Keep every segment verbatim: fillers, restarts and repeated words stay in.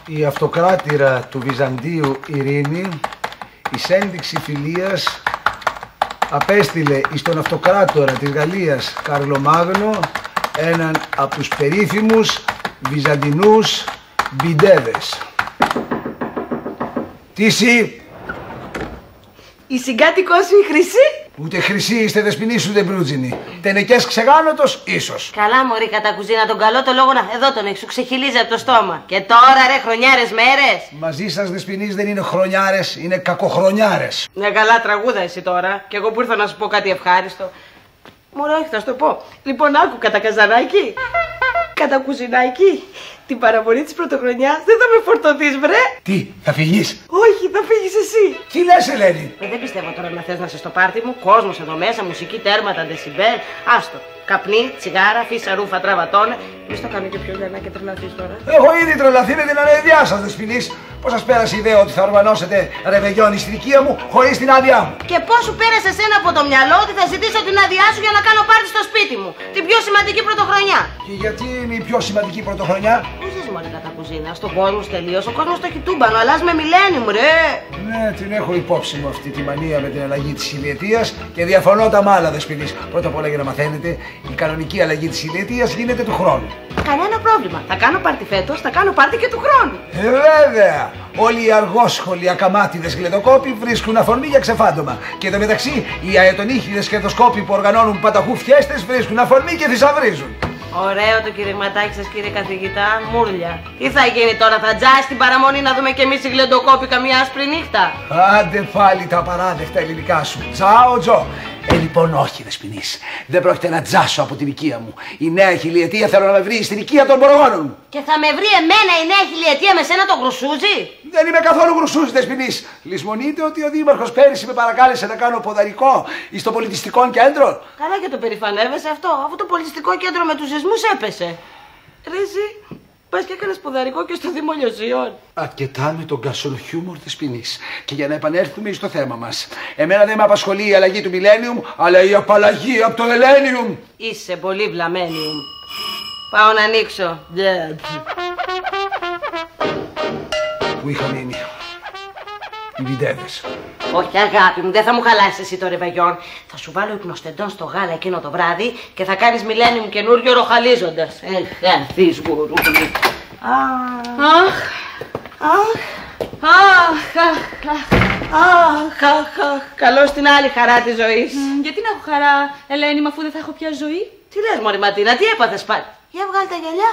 Η αυτοκράτηρα του Βυζαντίου Ειρήνη, εις ένδειξη φιλίας, απέστειλε εις τον αυτοκράτορα της Γαλλίας Καρλομάγνο έναν από τους περίφημους βυζαντινούς μπιντέδες. Τι εσύ? Η συγκάτοικός σου η Χρυσή? Ούτε Χρυσή είστε δεσποινής ούτε μπρούτζινη. Τενεκές ξεγάνωτος ίσως. Καλά μωρή κατά κουζίνα, τον καλό το λόγο να... Εδώ τον έχεις, σου ξεχυλίζει από το στόμα. Και τώρα ρε χρονιάρες μέρες. Μαζί σας δεσποινής δεν είναι χρονιάρες, είναι κακοχρονιάρες. Μια καλά τραγούδα εσύ τώρα. Και εγώ που ήρθα να σου πω κάτι ευχάριστο. Μωρό, όχι θα σου το πω. Λοιπόν άκου κατά καζανάκι, κατά κουζινάκι, την παραμονή της πρωτοχρονιάς δεν θα με φορτωθείς βρε. Τι, θα φύγεις? Όχι, θα φύγεις εσύ. Τι λες Ελένη? Ε, δεν πιστεύω τώρα να θες να είσαι στο πάρτι μου. Κόσμος εδώ μέσα, μουσική, τέρματα, δεσιμπέλ. Άστο. Καπνί, τσιγάρα, φύσα, ρούφα, τραβατώνε. Μη στο κάνω και πιο λιανά και τρελαθείς τώρα. Έχω ήδη τρελαθεί με την ανεδειά σας δεσποινής. Πώς σας πέρασε η ιδέα ότι θα οργανώσετε ρεβεγιόνι στην οικία μου χωρίς την άδειά μου? Και πώς σου πέρασε εσένα από το μυαλό ότι θα ζητήσω την άδειά σου για να κάνω πάρτι στο σπίτι μου? Την πιο σημαντική πρωτοχρονιά. Και γιατί είναι η πιο σημαντική πρωτοχρονιά? Πού ζεις μόλι κατά κουζίνα, στον κόσμο τελείως. Ο κόσμος το έχει τούμπανο, αλλάζουμε μιλένιουμ ρε. Ναι, την έχω υπόψη μου αυτή τη μανία με την αλλαγή της ηλιετίας και διαφωνώ τα μάλα δεσποινής. Πρώτα απ' όλα για να μαθαίνετε, η κανονική αλλαγή της ηλιετίας γίνεται του χρόνου. Κανένα πρόβλημα. Θα κάνω πάρτι φέτος, θα κάνω πάρτι και του χρόνου. Ε, βέβαια! Όλοι οι αργόσχολοι ακαμάτιδες γλεντοκόποι βρίσκουν αφορμή για ξεφάντωμα. Και εδώ μεταξύ οι αετονίχιδες κερδοσκόποι που οργανώνουν παταχού φιέστες βρίσκουν αφορμή και θησαυρίζουν. Ωραίο το κηρυγματάκι σας κύριε καθηγητά, μούρλια. Τι θα γίνει τώρα, θα τζάσει την παραμονή να δούμε κι εμείς οι γλεντοκόποι καμιά άσπρη νύχτα? Άντε πάλι τα απαράδεκτα ελληνικά σου. Τσάο Τζο. Ε, λοιπόν, όχι, δεσποινής. Δεν πρόκειται να τζάσω από την οικία μου. Η νέα χιλιετία θέλω να με βρει στην οικία των προγόνων μου. Και θα με βρει εμένα η νέα χιλιετία με σένα τον Γρουσούζη? Δεν είμαι καθόλου Γρουσούζη, δεσποινής. Λησμονείτε ότι ο δήμαρχος πέρυσι με παρακάλεσε να κάνω ποδαρικό εις το πολιτιστικό κέντρο. Καλά και το περηφανεύεσαι αυτό, αφού το πολιτιστικό κέντρο με τους σεισμούς έπεσε. Ρίζη, πας και έκανες ποδαρικό και στο Δήμο Λιωσιών. Αρκετά με τον κασολοχιούμορ δεσποινής. Και για να επανέλθουμε στο θέμα μας. Εμένα δεν με απασχολεί η αλλαγή του μιλένιουμ, αλλά η απαλλαγή από το ελένιουμ. Είσαι πολύ βλαμένιουμ. Πάω να ανοίξω. Που είχα μείνει. Οι βιντέδες. Όχι αγάπη μου, δεν θα μου χαλάσεις εσύ το ρεβεγιόν. Θα σου βάλω υπνοστεντόν στο γάλα εκείνο το βράδυ και θα κάνεις μιλένιουμ καινούριο ροχαλίζοντας. Ελθείς γουρούλη. Αχ, αχ, αχ, αχ, αχ, αχ, καλώς την άλλη χαρά της ζωής. Γιατί να έχω χαρά, Ελένη, αφού δεν θα έχω πια ζωή? Τι λες μωρή Ματίνα, τι έπαθες πάλι? Για βγάλει τα γυαλιά.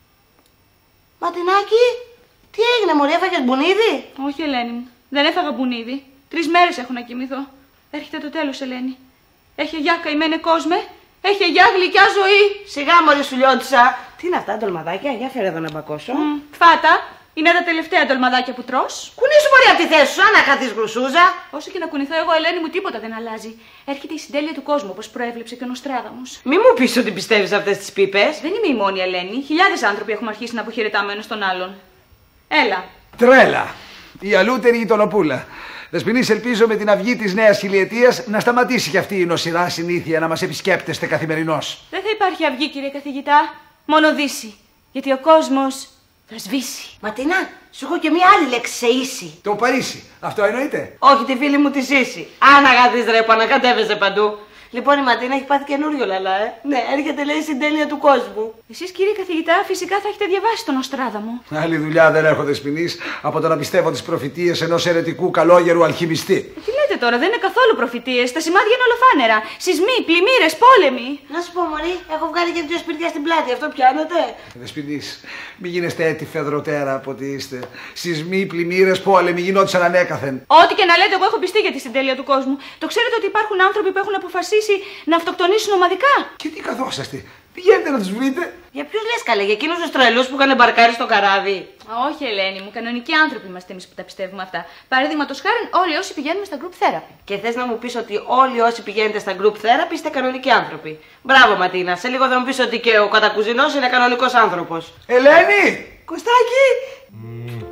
Ματινάκι, τι έγινε μωρή, έφαγες μπουνίδι? Όχι Ελένη μου, δεν έφαγα μπουνίδι. Τρεις μέρες έχω να κοιμηθώ. Έρχεται το τέλος Ελένη. Έχει γεια καημένε κόσμε, έχει γεια γλυκιά ζωή. Σιγά μωρή σου λιώτησα. Τι είναι αυτά ντολμαδάκια, για φέρε εδώ να μπακώσω. Mm, φάτα, είναι τα τελευταία ντολμαδάκια που τρως. Κουνήσου μωρή από τη θέση σου, αν χαθείς γρουσούζα. Όσο και να κουνηθώ εγώ Ελένη μου τίποτα δεν αλλάζει. Έρχεται η συντέλεια του κόσμου όπως προέβλεψε και ο Νοστράδαμος. Μη μου πεις ότι πιστεύεις αυτές τις πίπες. Δεν είμαι η μόνη Ελένη, χιλιάδες άνθρωποι έχουμε αρχίσει να αποχαιρετάμε ο ένας τον άλλον. Έλα. Τρέλα. Η αλούτερη γειτονοπούλα. Δεσποινής, ελπίζω με την αυγή της νέας χιλιετίας να σταματήσει και αυτή η νοσηρά συνήθεια να μας επισκέπτεστε καθημερινώς. Δεν θα υπάρχει αυγή, κύριε καθηγητά. Μόνο δύση. Γιατί ο κόσμος θα σβήσει. Ματινά, σου έχω και μία άλλη λέξη σε ίση. Το Παρίσι. Αυτό εννοείται? Όχι, τη φίλη μου τη Σύση. Αν αγαθείς ρε που ανακατεύεσαι παντού. Λοιπόν, η Ματίνα έχει πάθει καινούριο λαλά, ε. Ναι, έρχεται λέει η συντέλεια του κόσμου. Εσείς, κύριε καθηγητά, φυσικά θα έχετε διαβάσει τον Νοστράδαμο. Άλλη δουλειά δεν έχω δεσποινής από το να πιστεύω τις προφητείες ενός αιρετικού καλόγερου αλχημιστή. Ε, τι λέτε τώρα, δεν είναι καθόλου προφητείες. Τα σημάδια είναι ολοφάνερα. Σεισμοί, πλημμύρες, πόλεμοι. Να σου πω, Μωρή, έχω βγάλει και δύο σπίτια στην πλάτη. Αυτό πιάνετε? Δεσποινής, μην γίνεστε έτη φεδροτέρα από ό,τι είστε. Σεισμοί, πλημμύρες, πόλεμοι γινόντουσαν ανέκαθεν. Ό,τι και να λέτε, εγώ έχω πιστεί για τη συντέλεια του κόσμου. Το ξέρετε ότι υπάρχουν άνθρωποι που έχουν αποφασίσει να αυτοκτονήσουν ομαδικά. Και τι καθόσαστε, πηγαίνετε να τους βρείτε. Για ποιους λες καλέ, για εκείνους τους τρελούς που είχαν μπαρκάρει στο καράβι? Όχι, Ελένη μου, κανονικοί άνθρωποι είμαστε εμείς που τα πιστεύουμε αυτά. Παραδείγματος χάρη, όλοι όσοι πηγαίνουμε στα group therapy. Και θες να μου πεις ότι όλοι όσοι πηγαίνετε στα group therapy είστε κανονικοί άνθρωποι? Μπράβο, Ματίνα, σε λίγο θα μου πεις ότι και ο κατακουζινός είναι κανονικός άνθρωπος. Ελένη! Κωστάκι! Mm.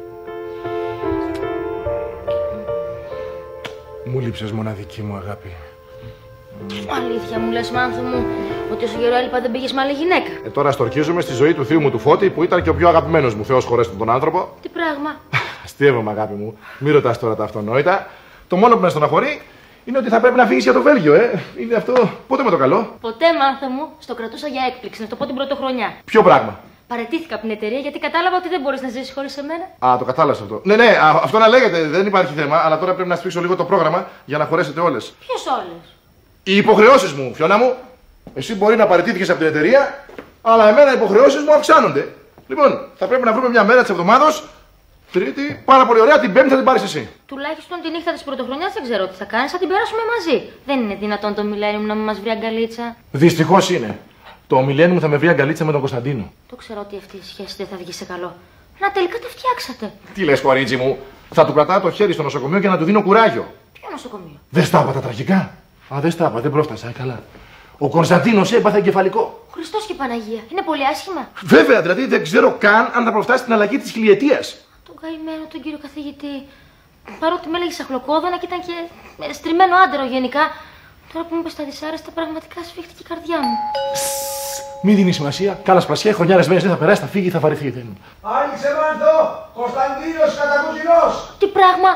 Μου λείψες μοναδική μου αγάπη. Αλήθεια μου λες, Μάνθο μου, Ότι όσο καιρό έλειπα δεν πήγες με άλλη γυναίκα. Ε, τώρα στορκίζομαι στη ζωή του θείου μου του Φώτη που ήταν και ο πιο αγαπημένος μου. Θεός χωρέστε τον άνθρωπο. Τι πράγμα. Αστείευομαι, αγάπη μου. Μην ρωτάς τώρα τα αυτονόητα. Το μόνο που με στεναχωρεί είναι ότι θα πρέπει να φύγεις για το Βέλγιο, ε. Είναι αυτό. Πότε με το καλό. Ποτέ, Μάρθα μου, στο κρατούσα για έκπληξη, να το πω την πρωτοχρονιά. Ποιο πράγμα. Παραιτήθηκα από την εταιρεία γιατί κατάλαβα ότι δεν μπορείς να ζήσεις χωρίς εμένα. Α, το κατάλαβα αυτό. Ναι, ναι, α, αυτό να λέγεται, δεν υπάρχει θέμα, αλλά τώρα πρέπει να σφίξω λίγο το πρόγραμμα για να χωρέσετε όλες. Ποιες όλες? Οι υποχρεώσεις μου, Φιώνα μου. Εσύ μπορεί να παραιτήθηκες από την εταιρεία, αλλά εμένα οι υποχρεώσεις μου αυξάνονται. Λοιπόν, θα πρέπει να βρούμε μια μέρα της εβδομάδος. Τρίτη, πάρα πολύ ωραία, την Πέμπτη θα την πάρεις εσύ. Τουλάχιστον τη νύχτα της πρωτοχρονιάς δεν ξέρω τι θα κάνεις, θα την περάσουμε μαζί. Δεν είναι δυνατόν το Millennium να μην μας βρει αγκαλίτσα. Δυστυχώς είναι. Το Millennium θα με βρει αγκαλίτσα με τον Κωνσταντίνο. Το ξέρω ότι αυτή η σχέση δεν θα βγει σε καλό. Να τελικά τα φτιάξατε. Τι λες, κορίτσι μου, θα του κρατάω το χέρι στο νοσοκομείο και να του δίνω κουράγιο. Ποιο νοσοκομείο? Δεν στα είπα τα τραγικά. Α, δεν στα είπα, δεν πρόφτασα, καλά. Ο Κωνσταντίνος έπαθε εγκεφαλικό. Χριστός και Παναγία, είναι πολύ άσχημα. Βέβαια, δηλαδή δεν ξέρω καν αν θα προφτάσει την αλλαγή της χιλιετίας. Τον καημένο τον κύριο καθηγητή. Παρότι με έλεγε σαχλοκόδωνα και ήταν και στριμμένο άντερο γενικά. Τώρα που μου είπες τα δυσάρεστα, πραγματικά σφίχτηκε η καρδιά μου. Μην δίνει σημασία. Καλά σπασιά, χρονιάρες μέρες δεν θα περάσει, θα φύγει, θα βαρεθεί. Δεν... Άνοιξε Μάρθο! Κωνσταντίνος κατακουζινός! Τι πράγμα!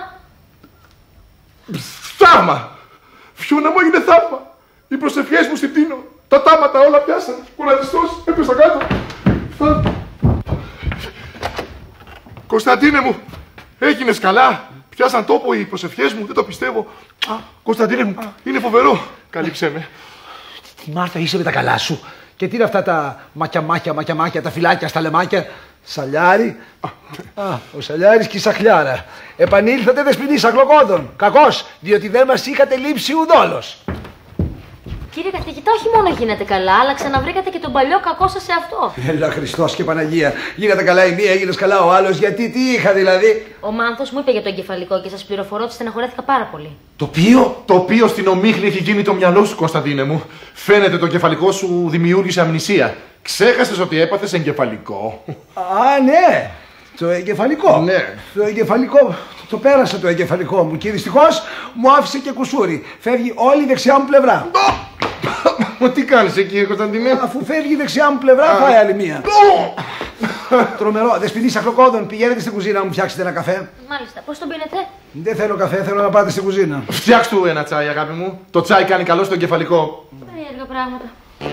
Θαύμα! Φιώνα μου, έγινε θαύμα! Οι προσευχές μου στην Τίνο. Τα τάματα όλα πιάσαν. Κουραντιστός, έπεσα κάτω. Θα... Κωνσταντίνε μου, έγινες καλά. Πιάσαν τόπο οι προσευχές μου, δεν το πιστεύω. Α, Κωνσταντίνε μου, είναι φοβερό. Καλύψε με. Τι Μάρθα, είσαι με τα καλά σου. Και τι είναι αυτά τα μακια-μάκια, μακια-μάκια, τα φυλάκια στα λεμάκια. Σαλιάρι. Α, ο Σαλιάρης και η Σαχλιάρα. Επανήλθατε δεσποινής αγλοκόντων. Κακώς, διότι δεν μας είχατε λείψει ουδόλος. Κύριε καθηγητά, όχι μόνο γίνατε καλά, αλλά ξαναβρήκατε και τον παλιό κακό σας σε αυτό. Έλα Χριστός και Παναγία. Γίνατε καλά η μία, έγινες καλά ο άλλος. Γιατί, τι είχα δηλαδή. Ο Μάνθος μου είπε για το εγκεφαλικό και σας πληροφορώ ότι στεναχωρέθηκα πάρα πολύ. Το οποίο? Το οποίο στην ομίχλη έχει γίνει το μυαλό σου, Κωνσταντίνε μου. Φαίνεται το εγκεφαλικό σου δημιούργησε αμνησία. Ξέχασες ότι έπαθες εγκεφαλικό. Α, ναι. Το εγκεφαλικό. Ναι. Το εγκεφαλικό. Το πέρασα το εγκεφαλικό μου και δυστυχώς μου άφησε και κουσούρι. Φεύγει όλη η δεξιά μου πλευρά. Μα τι κάνεις εκεί, Κωνσταντίνε? Αφού φεύγει η δεξιά μου πλευρά, πάει άλλη μία. Τρομερό. Δεσποινή Σαχλοκόδων, πηγαίνετε στην κουζίνα να μου φτιάξετε ένα καφέ. Μάλιστα, πώς τον πίνετε? Δεν θέλω καφέ, θέλω να πάτε στην κουζίνα. Φτιάξ' του ένα τσάι, αγάπη μου. Το τσάι κάνει καλό στο εγκεφαλικό. Περίεργα πράγματα.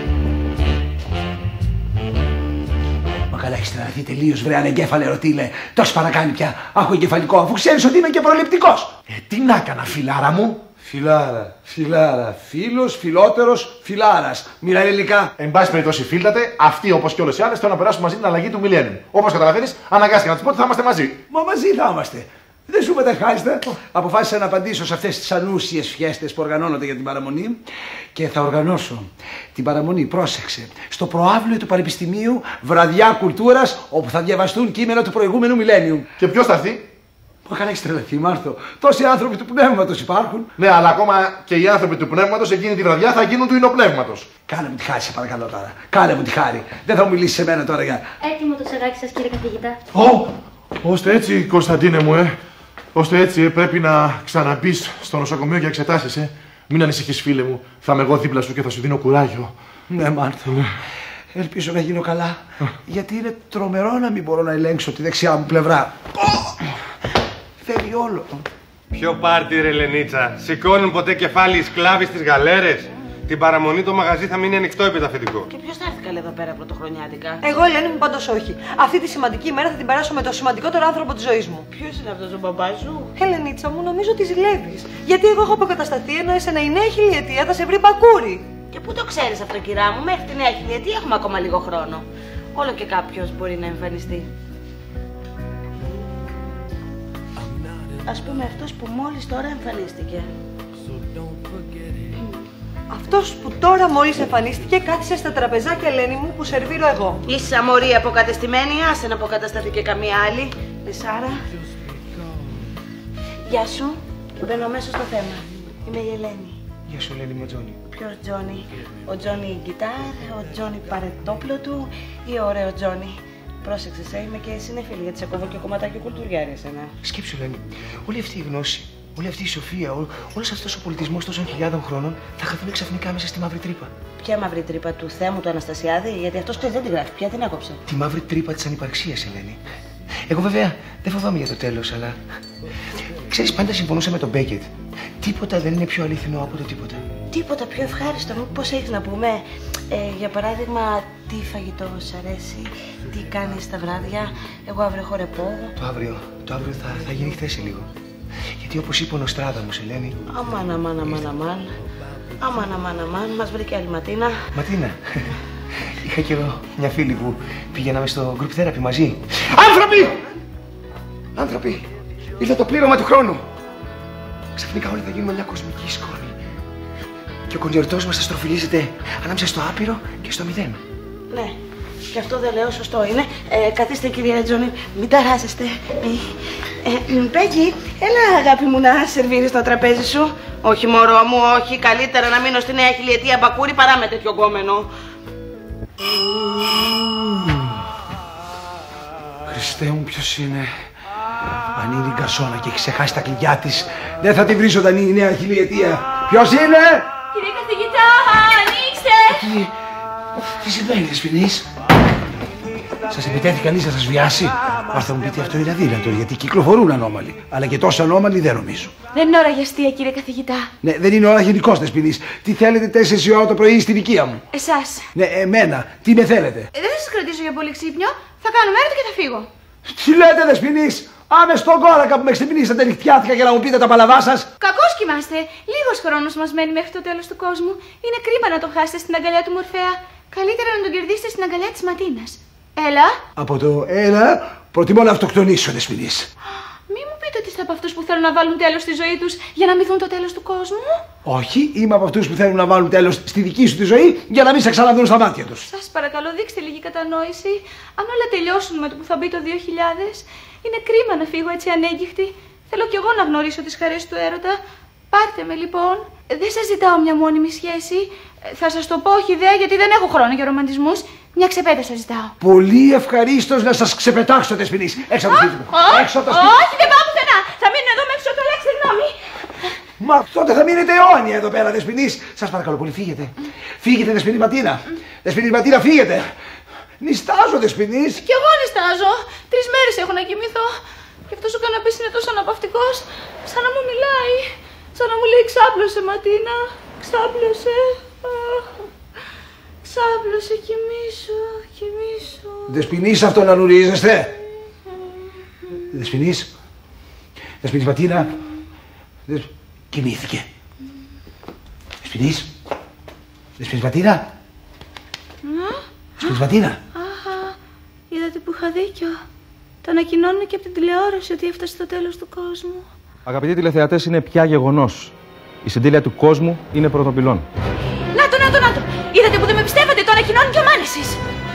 Μα καλά, έχεις τρελαθεί τελείως, βρε ανεγκέφαλε ρωτήλε. Τόσο παρακάνει πια. Άχω εγκεφαλικό, αφού ξέρεις ότι είμαι και προληπτικός. Ε, τι να έκανα, φιλάρα μου. Φιλάρα, φιλάρα, φίλος, φιλότερος, φιλάρας. Μιλάει ελληνικά. Εν πάση περιπτώσει, φίλτατε, αυτοί όπως και όλες οι άλλες θέλουν να περάσουν μαζί την αλλαγή του Millennium. Όπως καταλαβαίνεις, αναγκάστηκα να τους πω ότι θα είμαστε μαζί. Μα μαζί θα είμαστε. Δεν σου είπα τα ευχάριστα. Αποφάσισα να απαντήσω σε αυτές τις ανούσιες φιέστες που οργανώνονται για την παραμονή και θα οργανώσω την παραμονή, πρόσεξε, στο προαύλιο του Πανεπιστημίου βραδιά κουλτούρας όπου θα διαβαστούν κείμενα του προηγούμενου Millennium. Και ποιος θα έρθει? Μα καλά, έχεις τρελαθεί, Μάρθο. Τόσοι άνθρωποι του πνεύματος υπάρχουν. Ναι, αλλά ακόμα και οι άνθρωποι του πνεύματος εκείνη τη βραδιά θα γίνουν του ινοπνεύματος. Κάνε μου τη χάρη, σε παρακαλώ τώρα. Κάνε μου τη χάρη. Δεν θα μου μιλήσει σε μένα τώρα για. Έτοιμο το τσαγάκι σας, κύριε καθηγητά. Ω! Ώστε έτσι, Κωνσταντίνε μου, ε. Ώστε έτσι ε, πρέπει να ξαναμπείς στο νοσοκομείο για εξετάσεις, ε. Μην ανησυχείς, φίλε μου. Θα είμαι εγώ δίπλα σου και θα σου δίνω κουράγιο. Ναι, Μάρθο. Ναι. Ελπίζω να γίνω καλά. Γιατί είναι τρομερό να μην μπορώ να ελέγξω τη δεξιά μου πλευρά. Φεύγει όλο. Ποιο πάρτι, ρε Λενίτσα. Σηκώνουν ποτέ κεφάλι οι σκλάβοι στις γαλέρες? Την παραμονή το μαγαζί θα μείνει ανοιχτό επιταφετικό. Και ποιος θα έρθει καλέ εδώ πέρα πρωτοχρονιάτικα? Εγώ, Ελένη μου, πάντως όχι. Αυτή τη σημαντική ημέρα θα την περάσω με το σημαντικότερο άνθρωπο της ζωής μου. Ποιος είναι αυτός ο μπαμπάς σου? Ελενίτσα μου, νομίζω ότι ζηλεύεις. Γιατί εγώ έχω αποκατασταθεί ενώ εσένα η νέα χιλιετία θα σε βρει μπακούρι. Και πού το ξέρεις αυτό, κυρά μου? Μέχρι τη νέα χιλιετία έχουμε ακόμα λίγο χρόνο. Όλο και κάποιος μπορεί να εμφανιστεί. Ας πούμε αυτός που μόλις τώρα εμφανίστηκε. Αυτός που τώρα μόλις εμφανίστηκε κάθισε στα τραπεζάκια, Ελένη μου, που σερβίρω εγώ. Είσαι αμορία αποκατεστημένη, άσε να αποκατασταθεί και καμία άλλη. Λισάρα. Γεια σου. Μπαίνω αμέσως στο θέμα. Είμαι η Ελένη. Γεια σου, Ελένη μου, Τζόνι. Ποιος Τζόνι? Ο Τζόνι γκιτάρ, ο Τζόνι παρετόπλο του ή ο ωραίο Τζόνι? Πρόσεξε, είμαι και συνεφίλη γιατί σε κόβω και κομματάκι κουλτουριάρι εσένα. Σκέψου, Ελένη, όλη αυτή η γνώση, όλη αυτή η σοφία, ό, όλος αυτός ο πολιτισμός τόσων χιλιάδων χρόνων θα χαθούν ξαφνικά μέσα στη μαύρη τρύπα. Ποια μαύρη τρύπα του Θέμου, του Αναστασιάδη, γιατί αυτός ξέρει δεν την γράφει. Ποια την έκοψε? Τη μαύρη τρύπα της ανυπαρξίας, Ελένη. Εγώ βέβαια δεν φοβάμαι για το τέλος, αλλά. Ξέρεις, πάντα συμφωνούσα με τον Μπέκετ. Τίποτα δεν είναι πιο αληθινό από το τίποτα. Τίποτα πιο ευχάριστο. Πώς έχεις να πούμε, ε, για παράδειγμα, τι φαγητό σ' αρέσει, τι κάνεις τα βράδια. Εγώ αύριο έχω ρεπό. Το αύριο, το αύριο θα, θα γίνει χθες σε λίγο. Γιατί όπως είπε ο Νοστράδαμος, Ελένη. Αμάν, αμάν, αμάν, αμάν. Αμάν, αμάν, αμάν. Μας βρήκε άλλη Ματίνα. Ματίνα. Είχα και εγώ μια φίλη που πηγαίναμε στο group therapy μαζί. Άνθρωποι! Άνθρωποι! Ήρθε το πλήρωμα του χρόνου. Ξαφνικά όλοι θα γίνουμε μια κοσμική σκόνη. Και ο κονιορτός μας θα στροφιλίζεται ανάμεσα στο άπειρο και στο μηδέν. Ναι, και αυτό δεν λέω, σωστό είναι. Ε, καθίστε κυρία Τζόνι, μην ταράζεστε. Ε, ε, Πέγγι, έλα αγάπη μου να σερβίρεις το τραπέζι σου. Όχι μωρό μου, όχι. Καλύτερα να μείνω στη νέα χιλιετία μπακούρι παρά με τέτοιο γκόμενο. Χριστέ μου, ποιος είναι? Αν είναι η γκαρσόνα και έχει ξεχάσει τα κλειδιά της, δεν θα τη βρει ζωντανή η νέα χιλιετία. Ποιος είναι? Κύριε καθηγητά, ανοίξτε! Τι, τι συμβαίνει, Δεσποινής? Σας επιτέθη κανείς να σας βιάσει? Αν θα μου πείτε αυτό είναι αδύνατο, γιατί κυκλοφορούν ανώμαλοι. Αλλά και τόσο ανώμαλοι δεν νομίζω. Δεν είναι ώρα για αστεία, κύριε καθηγητά. Ναι, δεν είναι ώρα γενικώς, Δεσποινής. Τι θέλετε τέσσερις η ώρα το πρωί στην οικία μου? Εσάς. Ναι, εμένα. Τι με θέλετε? Ε, δεν θα σας κρατήσω για πολύ ξύπνιο. Θα κάνω έρωτα και θα φύγω. Τι λέτε, Δεσποινής? Άμε στον κόρακα που με ξυπνήσατε νυχτιάτικα για να μου πείτε τα παλαβά σας. Κακώς κοιμάστε. Λίγος χρόνος μας μένει μέχρι το τέλος του κόσμου. Είναι κρίμα να το χάσετε στην αγκαλιά του Μορφέα. Καλύτερα να τον κερδίσετε στην αγκαλιά της Ματίνας. Έλα. Από το έλα, προτιμώ να αυτοκτονήσω, Δεσποινής. Μη μου πείτε ότι είστε από αυτούς που θέλουν να βάλουν τέλος στη ζωή τους για να μυθούν το τέλος του κόσμου. Όχι, είμαι από αυτούς που θέλουν να βάλουν τέλος στη δική σου τη ζωή για να μην σε ξαναδούν στα μάτια τους. Σας παρακαλώ, δείξτε λίγη κατανόηση. Αν όλα τελειώσουν με το που θα μπει το δύο χιλιάδες, είναι κρίμα να φύγω έτσι ανέγκυχτη. Θέλω κι εγώ να γνωρίσω τις χαρές του έρωτα. Πάρτε με λοιπόν. Δεν σας ζητάω μια μόνιμη σχέση. Θα σας το πω, όχι ιδέα, γιατί δεν έχω χρόνο για ρομαντισμούς. Μια ξεπέτα σας ζητάω. Πολύ ευχαρίστως να σας ξεπετάξω, Δεσποινής. Έξω από το σπίτι μου. Έξω από το σπίτι. Όχι, δεν πάω πουθενά. Θα μείνω εδώ μέχρι ότου αλλάξει γνώμη. Μα τότε θα μείνετε αιώνια εδώ πέρα, Δεσποινής. Σας παρακαλώ πολύ, φύγετε. Φύγετε, Δεσποινή Ματίνα. Δεσποινή Ματίνα, φύγετε. Νιστάζω, Δεσποινής. Κι εγώ νιστάζω. Τρεις μέρες έχω να κοιμηθώ. Και αυτός ο καναπής είναι τόσο αναπαυτικός, σαν να μου μιλάει. Σαν να μου λέει ξάπλωσε, Ματίνα. Ξάπλωσε. Ξάπλωσε, κοιμήσου, κοιμήσου. Δεσποινής, αυτό να νουρίζεστε. Δεσποινής. Δεσποινής Ματίνα. Δεσ... Κοιμήθηκε. Δεσποινής. Δεσποινής Ματίνα. Δεσποινής Ματίνα. Αχα, είδατε που είχα δίκιο. Το ανακοινώνουν και από την τηλεόραση ότι έφτασε το τέλος του κόσμου. Αγαπητοί τηλεθεατές, είναι πια γεγονός. Η συντέλεια του κόσμου είναι πρωτοπυλών. Να το, να το, να το! Είδατε που δεν με πιστεύετε, το ανακοινώνει και ο Μάνησης.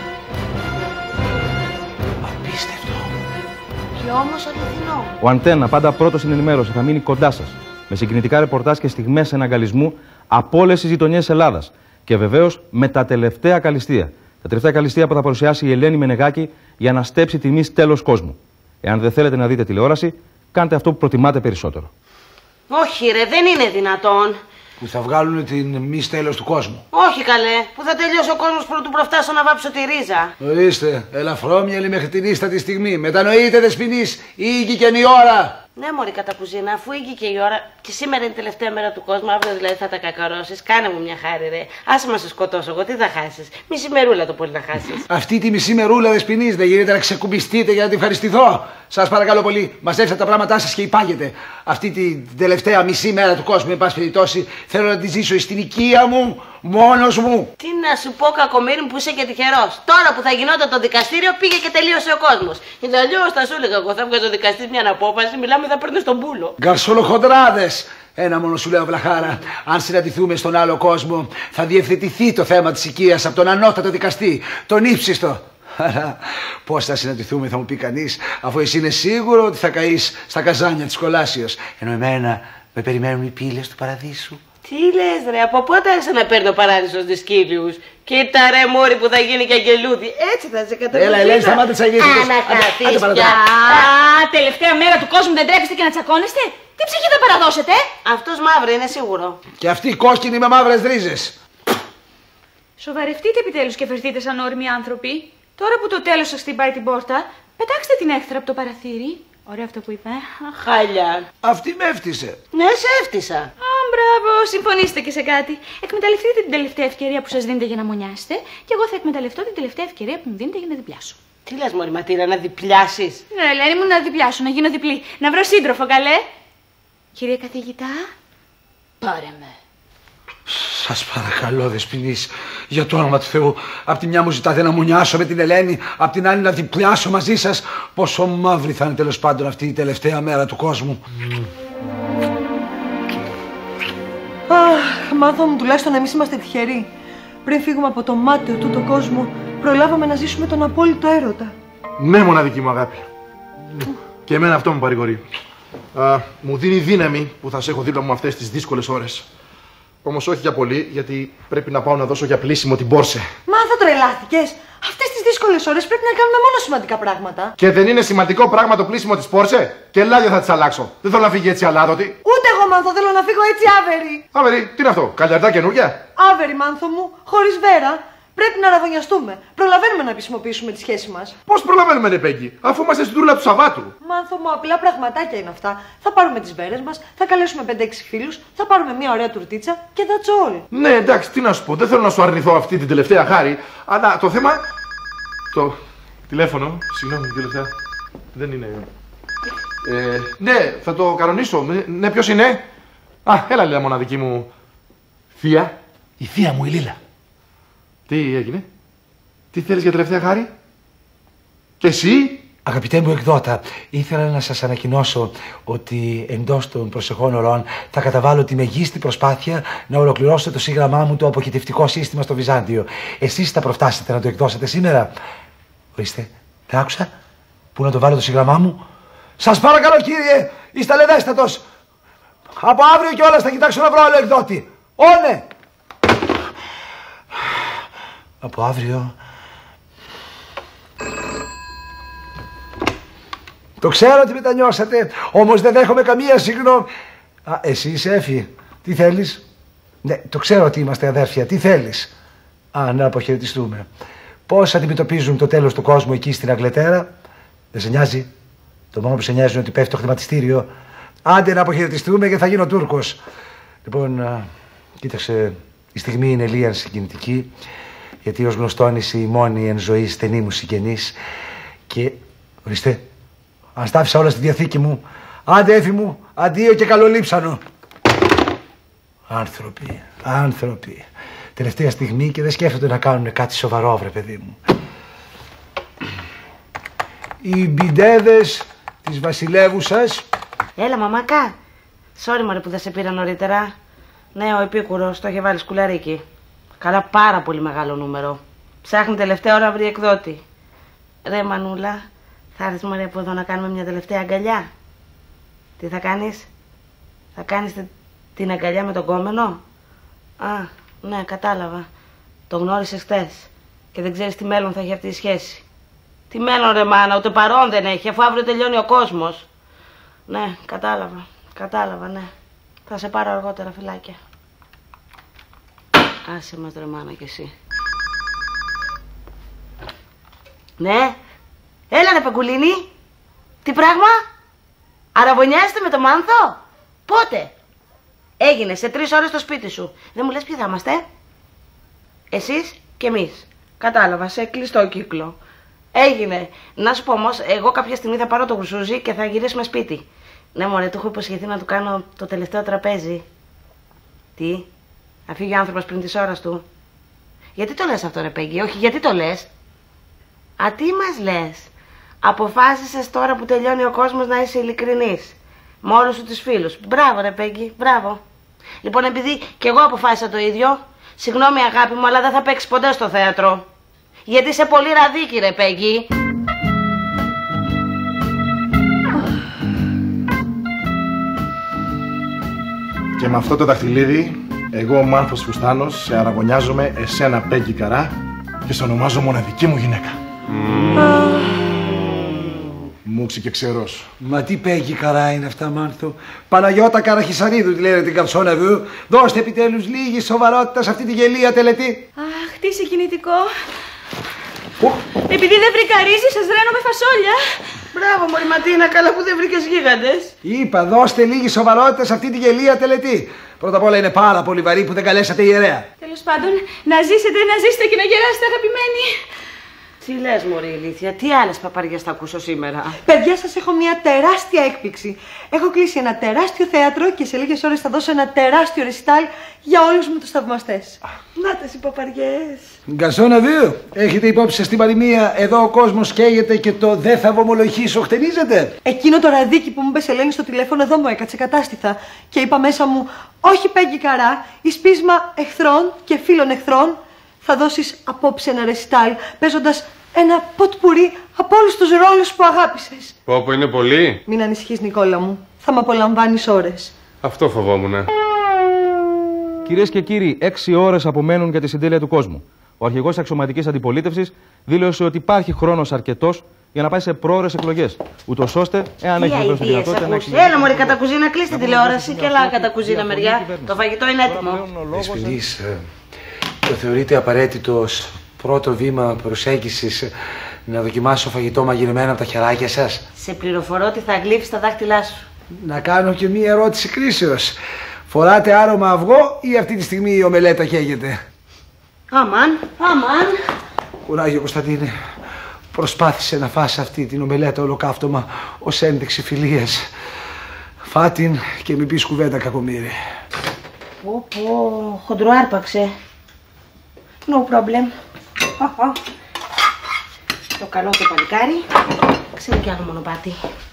Απίστευτο. Και όμως αληθινό. Ο Αντένα, πάντα πρώτος στην ενημέρωση, θα μείνει κοντά σας. Με συγκινητικά ρεπορτάζ και στιγμές εναγκαλισμού από όλες τις γειτονιές της Ελλάδας. Και βεβαίως με τα τελευταία καλυστία. Τα τελευταία καλυστία που θα παρουσιάσει η Ελένη Μενεγάκη για να στέψει τιμής τέλος κόσμου. Εάν δεν θέλετε να δείτε τηλεόραση, κάντε αυτό που προτιμάτε περισσότερο. Όχι ρε, δεν είναι δυνατόν. Που θα βγάλουν την μη τέλος του κόσμου. Όχι καλέ, που θα τελειώσει ο κόσμος πρωτού προφτάσω να βάψω τη ρίζα. Ορίστε, ελαφρόμυαλη μέχρι την ίστατη στιγμή. Μετανοείτε, Δεσποινής, ήγηκε η ώρα. Ναι, μωρή κατά κουζίνα, αφού ήγηκε η ώρα και σήμερα είναι η τελευταία μέρα του κόσμου, αύριο δηλαδή θα τα κακαρώσεις. Κάνε μου μια χάρη, ρε. Άσε μα σε σκοτώσω εγώ, τι θα χάσεις? Μισή μερούλα το πολύ να χάσεις. Αυτή τη μισή μερούλα, Δεσποινής, δεν γίνεται να ξεκουμπιστείτε για να την ευχαριστηθώ? Σας παρακαλώ πολύ, μαζέψτε τα πράγματά σας και υπάγετε. Αυτή την τελευταία μισή μέρα του κόσμου, εν πάση περιπτώσει, θέλω να τη ζήσω στην οικία μου, μόνος μου. Τι να σου πω, κακομοίρη μου, που είσαι και τυχερός. Τώρα που θα γινόταν το δικαστήριο, πήγε και τελείωσε ο κόσμος. Γιατί αλλιώς θα σου έλεγα εγώ, θα βγω το δικαστή μια απόφαση, μιλάμε, θα παίρνω στον πούλο. Γκαρσολοχοντράδες. Ένα μόνο σου λέω, Βλαχάρα. Αν συναντηθούμε στον άλλο κόσμο, θα διευθετηθεί το θέμα της οικίας από τον ανώτατο δικαστή, τον ύψιστο. Αλλά πώς θα συναντηθούμε, θα μου πει κανείς, αφού εσύ είναι σίγουρο ότι θα καείς στα καζάνια της Κολάσεως. Ενώ εμένα με περιμένουν οι πύλες του παραδείσου. Τι λες ρε, από πότε άρχισα να παίρνω παράδεισος δυσκύλιους? Κοίτα ρε μόρι που θα γίνει και αγγελούδι. Έτσι θα σε καταπληκτικά. Έλα, Ελένη, σταμάτησε να γίνει. Ανακαθείς πια. Α, τελευταία μέρα του κόσμου δεν τρέχεστε και να τσακώνεστε. Τι ψυχή θα παραδώσετε? Αυτός μαύρο είναι σίγουρο. Και αυτή κόκκινη με μαύρες ρίζες. Σοβαρευτείτε επιτέλους και φερθείτε σαν όριμοι άνθρωποι. Τώρα που το τέλος σας χτυπάει την πόρτα, πετάξτε την έχθρα από το παραθύρι. Ωραίο αυτό που είπε. Χάλια. Αυτή με έφτισε. Ναι, σε έφτισα. Α, μπράβο, συμφωνήστε και σε κάτι. Εκμεταλλευτείτε την τελευταία ευκαιρία που σας δίνετε για να μονιάσετε, και εγώ θα εκμεταλλευτώ την τελευταία ευκαιρία που μου δίνετε για να διπλάσω. Τι λες, μωρή Ματίρα, να διπλάσεις? Ναι, Ελένη μου, να διπλάσω, να γίνω διπλή. Να βρω σύντροφο, καλέ. Κύριε καθηγητά, πάρε με. Σας παρακαλώ, Δεσποινής, για το όνομα του Θεού. Απ' τη μια μου ζητάτε να μονιάσω με την Ελένη, απ' την άλλη να διπλάσω μαζί σας. Πόσο μαύρη θα είναι τέλος πάντων αυτή η τελευταία μέρα του κόσμου. Αχ, μάθω μου τουλάχιστον εμείς είμαστε τυχεροί. Πριν φύγουμε από το μάταιο τούτο κόσμο, προλάβαμε να ζήσουμε τον απόλυτο έρωτα. Ναι, μοναδική μου αγάπη. Και εμένα αυτό μου παρηγορεί. Α, μου δίνει δύναμη που θα σε έχω δίπλα μου αυτές τις δύσκολες ώρες. Όμως όχι για πολύ, γιατί πρέπει να πάω να δώσω για πλήσιμο την Πόρσε. Μα θα τρελάθηκες. Αυτές τις δύσκολες ώρες πρέπει να κάνουμε μόνο σημαντικά πράγματα. Και δεν είναι σημαντικό πράγμα το πλήσιμο της Πόρσε? Και λάδια θα τις αλλάξω. Δεν θέλω να φύγει έτσι αλάδοτη. Ούτε εγώ, Μάνθο, θέλω να φύγω έτσι άβερη. Άβερη, τι είναι αυτό, καλιαρτά καινούργια? Άβερη, Μάνθο μου, χωρίς βέρα. Πρέπει να ραβωνιαστούμε. Προλαβαίνουμε να επισημοποιήσουμε τη σχέση μας. Πώς προλαβαίνουμε, ρε Πέγγι, αφού είμαστε στην τούρλα του Σαββάτου? Μάνθο μου, απλά πραγματάκια είναι αυτά. Θα πάρουμε τις βέρες μας, θα καλέσουμε πέντε έξι φίλους, θα πάρουμε μια ωραία τουρτίτσα και that's all. Ναι, εντάξει, τι να σου πω, δεν θέλω να σου αρνηθώ αυτή την τελευταία χάρη, αλλά το θέμα. Το τηλέφωνο, συγγνώμη, τελευταία. Δεν είναι. Ε, ναι, θα το κανονίσω. Ναι, ποιος είναι? Α, έλα, Λίλα, μοναδική μου θεία. Η θεία μου, η Λίλα. Τι έγινε? Τι θέλεις για τελευταία χάρη? Και εσύ? Αγαπητέ μου εκδότα, ήθελα να σας ανακοινώσω ότι εντός των προσεχών ωρών θα καταβάλω τη μεγίστη προσπάθεια να ολοκληρώσω το σύγγραμμά μου το αποχετευτικό σύστημα στο Βυζάντιο. Εσείς θα προφτάσετε να το εκδώσετε σήμερα? Ορίστε, δεν άκουσα. Πού να το βάλω το σύγγραμμά μου? Σας παρακαλώ, κύριε, είστε αλεδέστατος. Από αύριο κιόλας θα κοιτάξω να βρω άλλο εκδότη. Όνε! Από αύριο. Το ξέρω ότι μετανιώσατε, όμως δεν δέχομαι καμία συγγνώμη. Α, εσύ είσαι Έφη. Τι θέλεις? Ναι, το ξέρω ότι είμαστε αδέρφια. Τι θέλεις? Α, να αποχαιρετιστούμε. Πώς αντιμετωπίζουν το τέλος του κόσμου εκεί στην Αγγλετέρα? Δεν σε νοιάζει? Το μόνο που σε νοιάζει είναι ότι πέφτει το χρηματιστήριο. Άντε να αποχαιρετιστούμε και θα γίνω Τούρκος. Λοιπόν, α, κοίταξε, η στιγμή είναι λίγαν συγκινητική, γιατί ως γνωστόν είσαι η μόνη εν ζωή στενή μου συγγενής και, ορίστε, αν στάφησα όλα στη διαθήκη μου. Άντε, Έφη μου, αντίο και καλολείψανο. Άνθρωποι, άνθρωποι. Τελευταία στιγμή και δεν σκέφτονται να κάνουν κάτι σοβαρό, βρε παιδί μου. Οι μπιντέδες της βασιλεύουσας. Έλα, μαμάκα. Sorry, μωρέ, που δεν σε πήρα νωρίτερα. Ναι, ο επίκουρος το είχε βάλει σκουλαρίκι. Καλά, πάρα πολύ μεγάλο νούμερο. Ψάχνει τελευταία ώρα να βρει εκδότη. Ρε, Μανούλα, θα έρθεις, μωρέ, από εδώ να κάνουμε μια τελευταία αγκαλιά? Τι θα κάνεις? Θα κάνεις την αγκαλιά με τον κόμενο? Α, ναι, κατάλαβα. Το γνώρισες χτες και δεν ξέρεις τι μέλλον θα έχει αυτή η σχέση. Τι μέλλον, ρε μάνα, ούτε παρόν δεν έχει, αφού αύριο τελειώνει ο κόσμος. Ναι, κατάλαβα, κατάλαβα, ναι. Θα σε πάρω αργότερα, φιλάκια. Άσε μας, ρε μάνα, κι εσύ. Ναι, έλα ρε Παγκουλίνη. Τι πράγμα? Αραβωνιάζετε με το Μάνθο? Πότε? Έγινε σε τρεις ώρες στο σπίτι σου. Δεν μου λες ποιοι θα είμαστε? Εσείς και εμείς. Κατάλαβα, σε κλειστό κύκλο. Έγινε. Να σου πω όμως, εγώ κάποια στιγμή θα πάρω το γρουσούζι και θα γυρίσουμε σπίτι. Ναι, μωρέ, του έχω υποσχεθεί να του κάνω το τελευταίο τραπέζι. Τι? Να φύγει ο άνθρωπος πριν της ώρας του? Γιατί το λες αυτό, ρε Πέγγι? Όχι, γιατί το λες? Α, τι μας λες? Αποφάσισες τώρα που τελειώνει ο κόσμος να είσαι ειλικρινής με όλους σου τους φίλους. Μπράβο, ρε Πέγγι, μπράβο. Λοιπόν, επειδή και εγώ αποφάσισα το ίδιο, συγγνώμη αγάπη μου, αλλά δεν θα παίξεις ποτέ στο θέατρο. Γιατί είσαι πολύ ραδίκη, ρε Πέγγι. Και με αυτό το δαχτυλίδι Εγώ ο Μάνθος Φουστάνος σε αραγωνιάζομαι εσένα Πέγγι Καρά και σε ονομάζω μοναδική μου γυναίκα. Mm. Μούξη και ξερός. Μα τι Πέγγι Καρά είναι αυτά, Μάνθο? Παναγιώτα Καραχισαρίδου τη λένε την καρσόνα βου. Δώστε επιτέλους λίγη σοβαρότητα σε αυτή τη γελία τελετή. Αχ, τι συγκινητικό. Επειδή δεν βρήκα ρύζι, σας ρένω με φασόλια. Μπράβο, μωρή Ματίνα, καλά που δεν βρήκες γίγαντες. Είπα, δώστε λίγη σοβαρότητα σε αυτή τη γελία τελετή. Πρώτα απ' όλα είναι πάρα πολύ βαρύ που δεν καλέσατε ιερέα. Τέλος πάντων, να ζήσετε, να ζήσετε και να γεράσετε, αγαπημένοι. Τι λες, μωρή ηλίθεια, τι άλλες παπαριές θα ακούσω σήμερα? Παιδιά, σας έχω μια τεράστια έκπληξη. Έχω κλείσει ένα τεράστιο θέατρο και σε λίγες ώρες θα δώσω ένα τεράστιο ρεσιτάλ για όλους μου τους θαυμαστές. Να τες οι παπαριές. Γκαρσόνα δύο, έχετε υπόψη σας στην παροιμία εδώ ο κόσμος καίγεται και το δεν θα βομολογήσω χτενίζεται? Εκείνο το ραδίκι που μου είπε Ελένη στο τηλέφωνο εδώ μου έκατσε κατάστηθα και είπα μέσα μου, όχι Πέγγι Καρά, εις πείσμα εχθρών και φίλων εχθρών θα δώσεις απόψε ένα ρεσιτάλ παίζοντας ένα ποτπουρί από όλους τους ρόλους που αγάπησες. Πόπο, είναι πολύ. Μην ανησυχείς, Νικόλα μου, θα με απολαμβάνεις ώρες. Αυτό φοβόμουν. Κυρίες και κύριοι, έξι ώρες απομένουν για τη συντέλεια του κόσμου. Ο αρχηγός αξιωματικής αντιπολίτευσης δήλωσε ότι υπάρχει χρόνος αρκετός για να πάει σε πρόωρες εκλογές. Ούτως ώστε, εάν έχει βεβαίως τη δυνατότητα να εξηγήσει. Έλα, μωρή κατά κουζίνα, κλείστε τη τηλεόραση και έλα κατά κουζίνα μεριά. Το φαγητό είναι έτοιμο. Δεσποινής, το θεωρείτε απαραίτητο ως πρώτο βήμα προσέγγισης να δοκιμάσω φαγητό μαγειρεμένο από τα χεράκια σας? Σε πληροφορώ ότι θα γλύφεις τα δάχτυλά σου. Να κάνω και μία ερώτηση κρίσεως. Φοράτε άρωμα αυγό ή αυτή τη στιγμή η ομελέτα καίγεται? Αμάν, αμάν. Κουράγιο, Κωνσταντίνε. Προσπάθησε να φας αυτή την ομελέτα ολοκαύτωμα ως ένδειξη φιλίας. Φάτην και μην πεις κουβέντα, κακομοίρη. Πω πω, χοντροάρπαξε. No problem. Oh, oh. Το καλό το παλικάρι. Ξέρει κι άλλο μονοπάτι.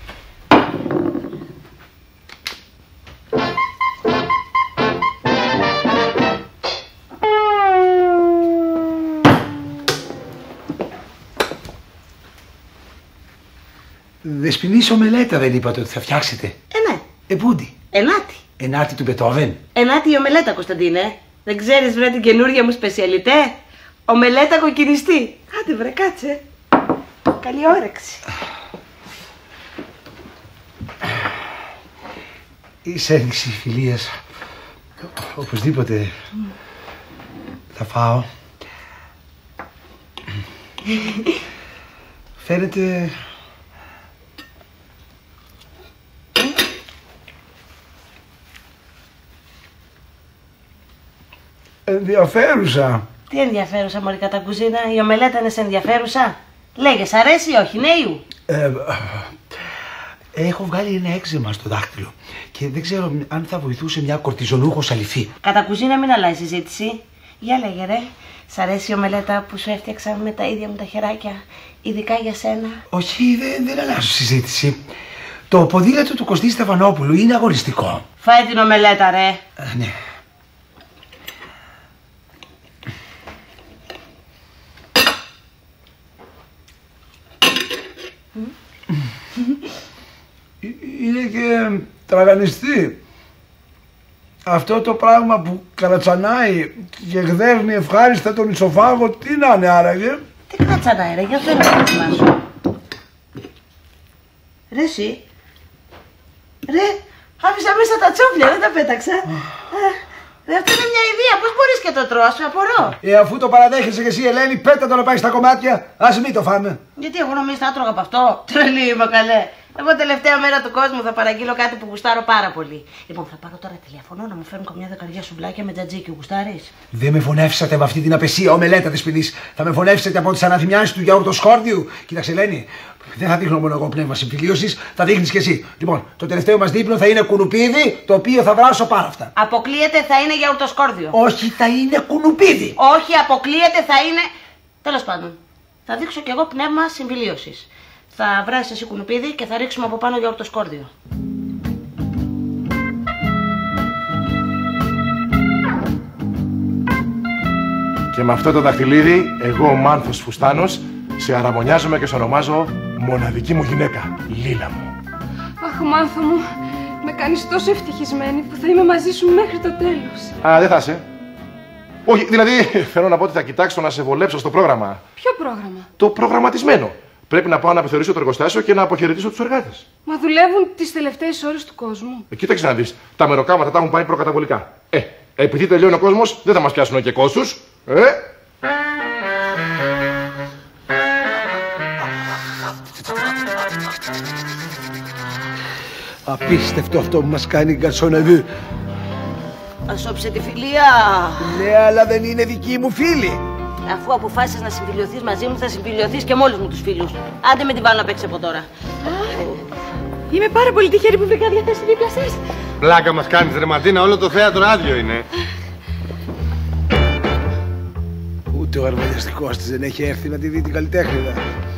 Δεσποινής ομελέτα δεν είπατε ότι θα φτιάξετε? Ε, ναι. Επούντι? Ενάτη. Ενάτη του Μπετόβεν. Ενάτη η ομελέτα, Κωνσταντίνε. Δεν ξέρεις βρε την καινούργια μου σπεσιαλιτέ? Ομελέτα κοκκινιστή. Άντε βρε, κάτσε. Καλή όρεξη. Είσαι ένδειξη φιλίας. Οπωσδήποτε mm. θα φάω. Φαίνεται... ενδιαφέρουσα. Τι ενδιαφέρουσα, μωρή κατά κουζίνα? Η ομελέτα είναι σε ενδιαφέρουσα? Λέγε, σ' αρέσει ή όχι, νέου? Ε, έχω βγάλει ένα έξεμα στο δάχτυλο και δεν ξέρω αν θα βοηθούσε μια κορτιζονούχος αληφή. Κατά κουζίνα μην αλλάζει συζήτηση. Για λέγε ρε, σ' αρέσει η ομελέτα που σου έφτιαξα με τα ίδια μου τα χεράκια, ειδικά για σένα? Όχι, δεν, δεν αλλάζω συζήτηση. Το ποδήλατο του Κωστή Στεφανόπουλου είναι αγωνιστικό. Φάει την ομελέτα ρε. Ε, ναι. Είναι και τραγανιστή. Αυτό το πράγμα που καρατσανάει και γδέρνει ευχάριστα τον ισοφάγο, τι να είναι άραγε? Τι καρατσανάει ρε, για αυτό είναι το πρόβλημά σου. Ρε εσύ, ρε, άφησα μέσα τα τσόφλια, δεν τα πέταξα. Ρε, αυτό είναι μια ιδέα, πώς μπορείς και το τρως, απορώ. Ε, αφού το παραδέχεσαι και εσύ, Ελένη, πέτα το να πάει στα κομμάτια, ας μην το φάμε. Γιατί εγώ νομίζω θα έτρωγα από αυτό? Τρελή είμαι καλέ. Εγώ τελευταία μέρα του κόσμου θα παραγγείλω κάτι που γουστάρω πάρα πολύ. Λοιπόν, θα πάρω τώρα τηλέφωνο να μου φέρουν καμιά δεκαριά σουβλάκια με τζατζίκι. Γουστάρεις? Δεν με φωνεύσατε με αυτή την απεσία ομελέτα της ποινής. Θα με φωνεύσετε από τις αναθυμιάσεις του γιαουρτοσκόρδιου. Κοίταξε, Ελένη, δεν θα δείχνω μόνο εγώ πνεύμα συμφιλίωσης, θα δείχνεις κι εσύ. Λοιπόν, το τελευταίο μας δείπνο θα είναι κουνουπίδι, το οποίο θα βράσω πάρα αυτά. Αποκλείεται, θα είναι γιαουρτοσκόρδιο. Όχι, θα είναι κουνουπίδι. Όχι, αποκλείεται, θα είναι. Τέλος πάντων, θα δείξω κι εγώ πνεύμα συμφιλίωσης. Θα βράσεις εσύ κουνουπίδι και θα ρίξουμε από πάνω γιαουρτοσκόρδιο. Και με αυτό το δαχτυλίδι, εγώ ο Μάνθος Φουστάνος, σε αραβωνιάζομαι και σε ονομάζω μοναδική μου γυναίκα, Λίλα μου. Αχ, Μάνθο μου, Με κάνεις τόσο ευτυχισμένη που θα είμαι μαζί σου μέχρι το τέλος. Α, δεν θα είσαι. Όχι, δηλαδή θέλω να πω ότι θα κοιτάξω να σε βολέψω στο πρόγραμμα. Ποιο πρόγραμμα? Το προγραμματισμένο. Πρέπει να πάω να επιθεωρήσω το εργοστάσιο και να αποχαιρετήσω τους εργάτες. Μα δουλεύουν τις τελευταίες ώρες του κόσμου. Ε, κοίταξε να δεις. Τα μεροκάματα τα έχουν πάει προκαταβολικά. Ε, επειδή τελειώνει ο κόσμος, δεν θα μας πιάσουν και κόστους. Ε. Απίστευτο αυτό που μας κάνει η γκαρσόνεβου. Ασώψε τη φιλία. Ναι, αλλά δεν είναι δική μου φίλη. Αφού αποφάσισες να συμφιλιωθείς μαζί μου, θα συμφιλιωθείς και με όλους μου τους φίλους. Άντε με την βάλω να παίξει από τώρα. Είμαι πάρα πολύ τυχερή που βρήκα διαθέσει δίπλα σας. Πλάκα μας κάνεις ρε Ματίνα, όλο το θέατρο άδειο είναι. Ούτε ο αρμοδιαστικός της δεν έχει έρθει να τη δει την καλλιτέχνηδα.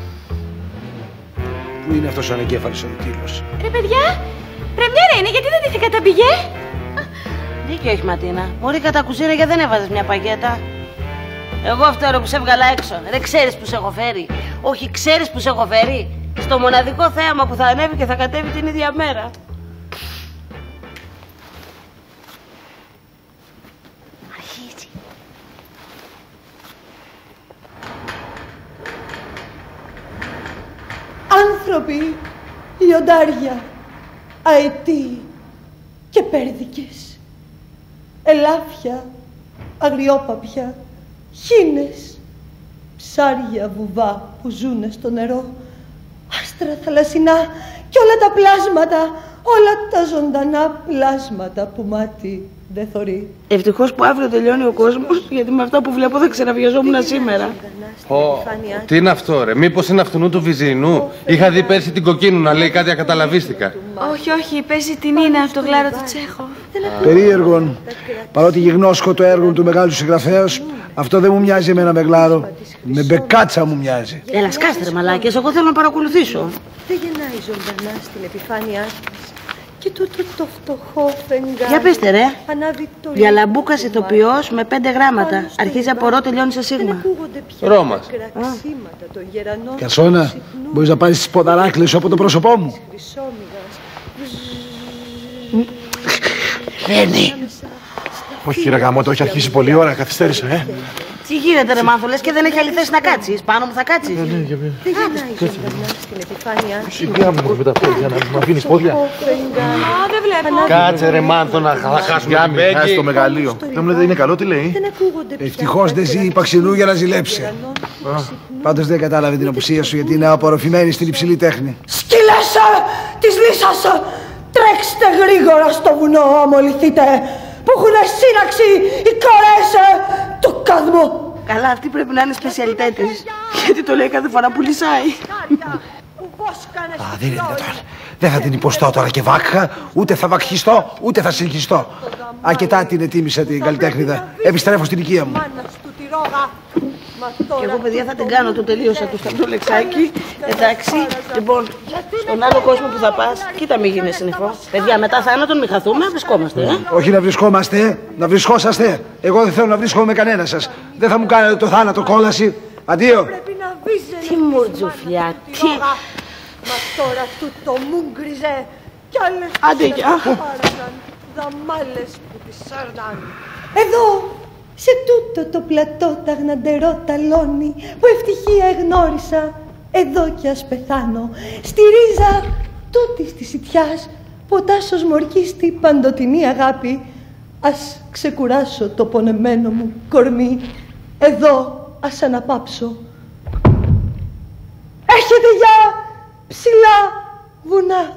Πού είναι αυτός ο ανεγκέφαλος ο Ρητήλος? Ρε παιδιά, πρεμιέρα είναι, γιατί δεν ντύθηκατε μπιγέ? Δίκιο έχει Ματίνα. Μπορεί κατά κουζίνα γιατί δεν έβαζες μια παγέτα. Εγώ αυτό που σε έβγαλα έξω. Ρε ξέρεις που σε έχω φέρει? Όχι, ξέρεις που σε έχω φέρει? Στο μοναδικό θέαμα που θα ανέβει και θα κατέβει την ίδια μέρα. Αρχίζει. Άνθρωποι, λιοντάρια, αετοί και πέρδικες, ελάφια, αγριόπαπια, χήνες, ψάρια βουβά που ζουνε στο νερό, άστρα θαλασσινά και όλα τα πλάσματα, όλα τα ζωντανά πλάσματα που μάτι δεν θωρεί. Ευτυχώς που αύριο τελειώνει ο κόσμος, γιατί με αυτά που βλέπω θα ξαναβιαζόμουν σήμερα. Ω, τι είναι αυτό ρε, μήπως είναι αυτού του Βυζινού? Είχα δει πέρσι την Κοκκίνου να λέει κάτι ακαταλαβίστηκα. Όχι, όχι, παίζει την Νίνα από το γλάρο του Τσέχοφ. Περίεργον. Παρότι γιγνώσκω το έργο του μεγάλου συγγραφέως, αυτό δεν μου μοιάζει εμένα με γλάρο. Με μπεκάτσα μου μοιάζει. Έλα σκάστε ρε μαλάκες, εγώ θέλω να παρακολουθήσω. Δεν γεννάει ζωντανά στην επιφάνειά της. Και τούτο το φτωχό φεγγάρι. Για πέστε ρε. Το Διαλαμπούκας ηθοποιός με πέντε γράμματα. Αρχίζει από ρο, τελειώνει σε σίγμα. Ρώμας. Καρσόνα, μπορείς να πάρεις τις ποδαράκλες σου από το πρόσωπό μου? Ρένι. Όχι ρε γαμώτο, έχει αρχίσει πολλή ώρα, καθυστέρησε, ε. Τι γίνεται ρε Μάνθο, λες και δεν έχει άλλη θέση να κάτσεις? Πάνω μου θα κάτσεις? Δεν γεννάει ζωντανά στην επιφάνειά της. Σιγά μου με τα πόδια, να μου αφήνεις πόδια. Α, δεν βλέπω. Κάτσε ρε Μάνθο να χάσουμε την Μπέγκη. Στο μεγαλείο. Δεν μου λέτε είναι καλό, τι λέει? Ευτυχώς δεν ζει η Παξινού για να ζηλέψει. Πάντως δεν κατάλαβε την απουσία σου γιατί είναι απορροφημένη στην υψηλή τέχνη. Σκύλεσαι της λύσας! Τρέξτε γρήγορα στο βουνό, αμολυθείτε, που έχουν σύραξη οι κορές του κόσμου. Καλά, αυτή πρέπει να είναι σπεσιαλιτέ της. Γιατί το λέει κάθε φορά που λυσάει. Α, δεν είναι δυνατόν. Δεν θα την υποστώ τώρα και βάκχα, ούτε θα βακχιστώ, ούτε θα συγχυστώ. Αρκετά την ετοίμησα την καλλιτέχνηδα. Επιστρέφω στην οικία μου. Και εγώ παιδιά θα την κάνω, το τελείωσα το σταυρό λεξάκι. Εντάξει, λοιπόν, στον άλλο κόσμο που θα πας, κοίτα μη γίνε συνεχώς. Παιδιά, μετά θάνατον μη χαθούμε, βρισκόμαστε, ε. Όχι να βρισκόμαστε, να βρισκόσαστε. Εγώ δεν θέλω να βρίσκομαι με κανένα σας. Δεν θα μου κάνετε το θάνατο κόλαση. Αντίο. Τι μουρτζουφλιά, τι... Μα τώρα τούτο μου γκριζε κι άλλες Άντε, γεια. δαμάλες που τις σάρναν. Εδώ, σε τούτο το πλατό τα γναντερό ταλόνι που ευτυχία εγνώρισα, εδώ κι ας πεθάνω, στη ρίζα τούτης της ιτιάς που ο Τάσος μορκίστη παντοτινή αγάπη, ας ξεκουράσω το πονεμένο μου κορμί, εδώ ας αναπάψω. Έχετε για ψηλά βουνά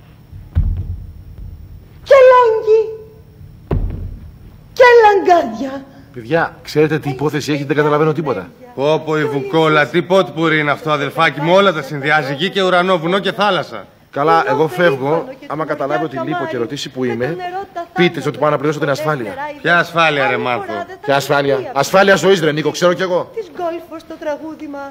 και λόγγι και λαγκάδια. Παιδιά, ξέρετε τι υπόθεση έχει, δεν καταλαβαίνω τίποτα. Πω πω η Βουκόλα, τι πότπουρι είναι αυτό αδελφάκι μου, όλα τα συνδυάζει, γη και ουρανό, βουνό και θάλασσα. Καλά, εγώ φεύγω. Άμα καταλάβει ότι λείπω και ρωτήσει που είμαι, πείτε ότι πάω να πληρώσω την ασφάλεια. Ποια ασφάλεια, ρε Μάνθο? Ποια ασφάλεια? Ασφάλεια ζωής, ρε Νίκο, ξέρω κι εγώ. Της γκόλφος το τραγούδημα.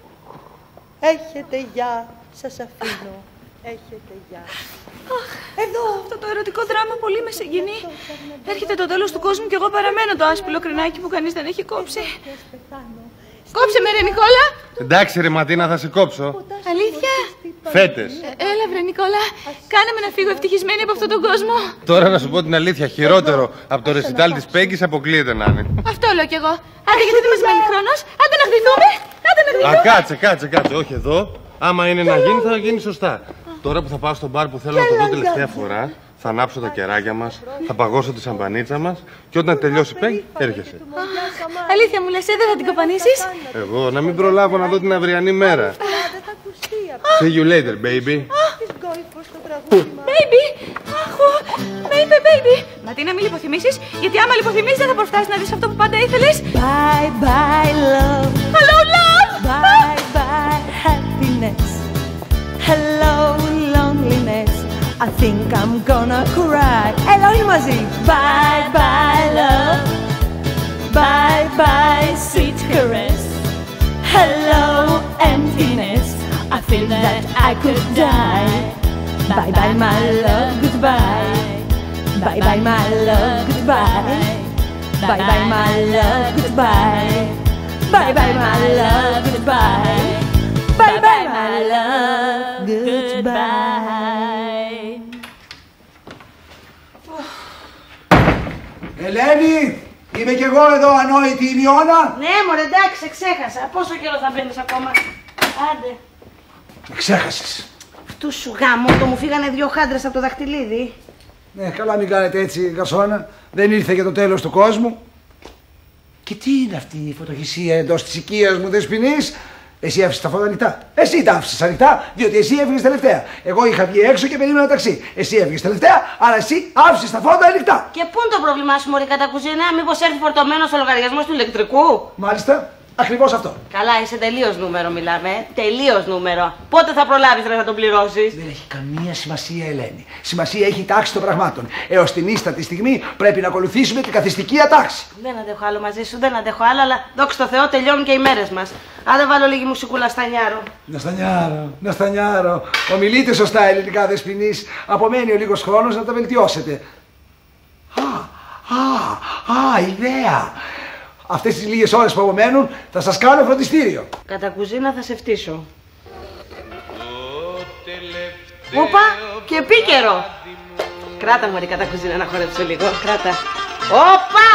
Έχετε γεια, σας αφήνω. Έχετε γεια. Εδώ! Αυτό το ερωτικό δράμα πολύ με συγκινεί. Έρχεται το τέλος του κόσμου και εγώ παραμένω το άσπυλο κρινάκι που κανείς δεν έχει κόψει. Κόψε με ρε Νικόλα! Εντάξει ρε Ματίνα, θα σε κόψω. Αλήθεια? Φέτες. Έλα βρε Νικόλα, κάνε με να φύγω ευτυχισμένη από αυτόν τον κόσμο. Τώρα να σου πω την αλήθεια, χειρότερο από το ρεσιτάλ της Πέγκης αποκλείεται να είναι. Αυτό λέω κι εγώ. Άντε γιατί δεν μας μένει χρόνος, άντε να γδυθούμε, άντε να γδυθούμε. Α, κάτσε, κάτσε, κάτσε, όχι εδώ. Άμα είναι να γίνει θα γίνει σωστά. Τώρα που θα πάω στο μπαρ που θέλω να το δω τελευταία φορά, θα ανάψω τα κεράκια μας, θα παγώσω τη σαμπανίτσα μας και όταν τελειώσει Πέγ, έρχεσαι. Αλήθεια μου λες, ε, δεν θα την κοπανίσεις? Εγώ να μην προλάβω να δω την αυριανή μέρα. See you later, baby. Baby, αχω, με είπε baby. Μα τι να μην λιποθυμήσεις, γιατί άμα λιποθυμήσεις δεν θα προφτάσεις να δεις αυτό που πάντα ήθελες. Bye bye love. Hello love. Bye bye happiness. Hello loneliness. I think I'm gonna cry. Έλα όλοι μαζί. Bye bye love. Bye bye sweet caress. Hello emptiness. I feel that I could die. Bye bye my love, goodbye. Bye bye my love, goodbye. Bye bye my love, goodbye. Bye bye my love, goodbye. Bye bye my love, goodbye. Ελένη, είμαι κι εγώ εδώ ανόητη η Μιώνα. Ναι μωρέ εντάξει, ξέχασα. Πόσο καιρό θα μπαίνεις ακόμα? Άντε. Ξέχασες. Αυτού σου γάμο, το μου φύγανε δύο χάντρες από το δαχτυλίδι. Ναι, καλά μην κάνετε έτσι, Γασόνα. Δεν ήρθε και το τέλος του κόσμου. Και τι είναι αυτή η φωτογεσία εντός της οικίας μου, Δεσποινής? Εσύ άφησες τα φώτα ανοιχτά. Εσύ τα άφησες ανοιχτά, διότι εσύ έφυγες τελευταία. Εγώ είχα βγει έξω και περίμενα ταξί. Εσύ έφυγες τελευταία, αλλά εσύ άφησες τα φώτα ανοιχτά. Και πού είναι το πρόβλημά σου, μωρή κατακουζίνα, μήπως έρθει φορτωμένος ο λογαριασμός του ηλεκτρικού? Μάλιστα, ακριβώς αυτό. Καλά, είσαι τελείως νούμερο, μιλάμε. Τελείως νούμερο. Πότε θα προλάβεις ρε, να τον πληρώσεις? Δεν έχει καμία σημασία, Ελένη. Σημασία έχει η τάξη των πραγμάτων. Έως την ίστατη στιγμή πρέπει να ακολουθήσουμε την καθιστική ατάξη. Δεν αντέχω άλλο μαζί σου, δεν αντέχω άλλο, αλλά δόξα τω Θεώ τελειώνουν και οι μέρες μας. Άντε βάλω λίγη μουσικούλα στα νιάρο. Να στανιάρω, να στανιάρω. Ομιλείτε σωστά ελληνικά, Δεσποινής. Απομένει ο λίγος χρόνος να τα βελτιώσετε. Α, α, α, ιδέα. Αυτές τις λίγες ώρες που απομένουν θα σας κάνω φροντιστήριο. Κατά κουζίνα θα σε φτύσω. Όπα, και επίκαιρο. Κράτα μωρή κατά κουζίνα να χορέψω λίγο, κράτα. Όπα!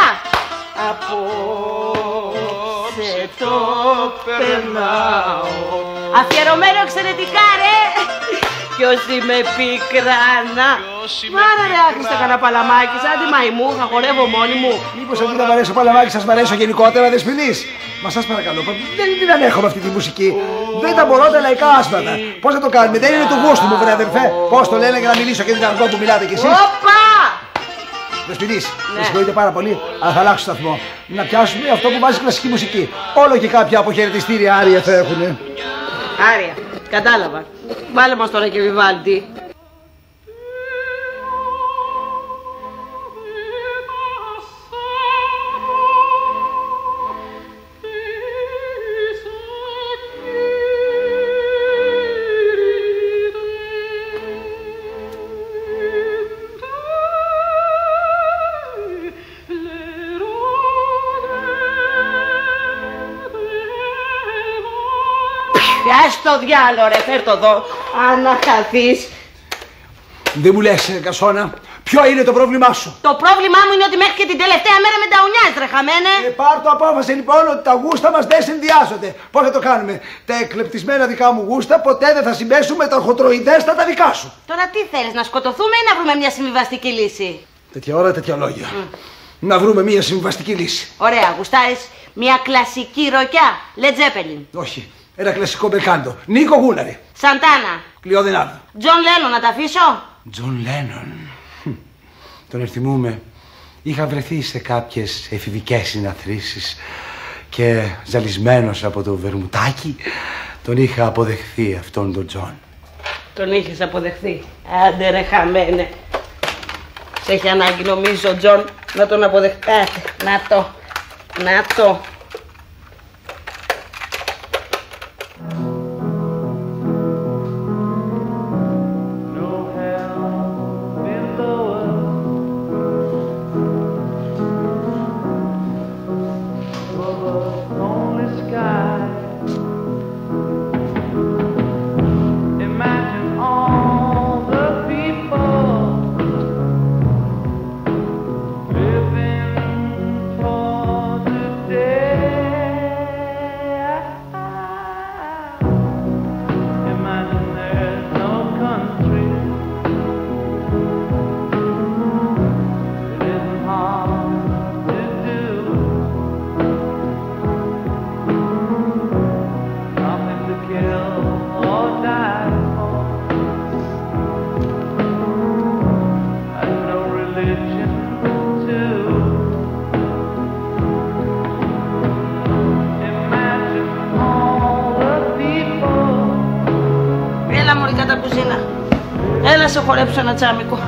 Απόψε το περνάω. Αφιερωμένο εξαιρετικά ρε. Κι όσοι με πικράνα. Μάρα ρε άχρηστα κανένα παλαμάκι, σαν τη μαϊμού, θα χορεύω μόνη μου. Μήπως αντί να μ' αρέσει ο παλαμάκι σας μ' αρέσει γενικότερα, Δεσποινής? Μα σας παρακαλώ, δεν την ανέχομαι αυτή τη μουσική. Δεν τα μπορώ τα λαϊκά άσπατα. Πώς θα το κάνουμε, δεν είναι του γούστου μου, βρε αδερφέ. Πώς το λένε για να μιλήσω και την αργό που μιλάτε κι εσείς? Όπα! Δεσποινής, με συγχωρείτε πάρα πολύ, αλλά θα αλλάξω σταθμό. Να πιάσουμε αυτό που βάζει κλασική μουσική. Όλο και κάποια αποχαιρετιστήρια άρια θα έχουνε. Άρια, κατάλαβα. Βάλε μας τώρα και Βιβάλντι. Πιάσ' το διάλο ρε, φέρ' το εδώ, αναχαθείς. Δεν μου λες, Γασόνα, ποιο είναι το πρόβλημά σου? Το πρόβλημά μου είναι ότι μέχρι και την τελευταία μέρα με τα ουνιάζεις ρε χαμένε. Ε, πάρ' το απόφαση λοιπόν ότι τα γούστα μας δεν συνδυάζονται. Πώς θα το κάνουμε? Τα εκλεπτισμένα δικά μου γούστα ποτέ δεν θα συμπέσουν με τα ορχοτροειδέστα τα δικά σου. Τώρα τι θέλεις, να σκοτωθούμε ή να βρούμε μια συμβιβαστική λύση? Τέτοια ώρα, τέτοια λόγια. Mm. Να βρούμε μια συμβιβαστική λύση. Ωραία, γουστάρεις μια κλασική ροκιά, Led Zeppelin? Όχι. Ένα κλασικό μπελκάντο. Νίκο Γούλαρη. Σαντάνα. Κλειόδενάδο. Τζον Λένον, να τα αφήσω? Τζον Λένον. Τον ερθυμούμε. Είχα βρεθεί σε κάποιες εφηβικές συναθρήσεις και ζαλισμένος από το βερμουτάκι τον είχα αποδεχθεί αυτόν τον Τζον. Τον είχες αποδεχθεί? Άντε ρε χαμένε. Σε έχει ανάγκη νομίζω ο Τζον να τον αποδεχθεί. Να το. Να το. Imagine σε χορέψω ένα τσάμικο.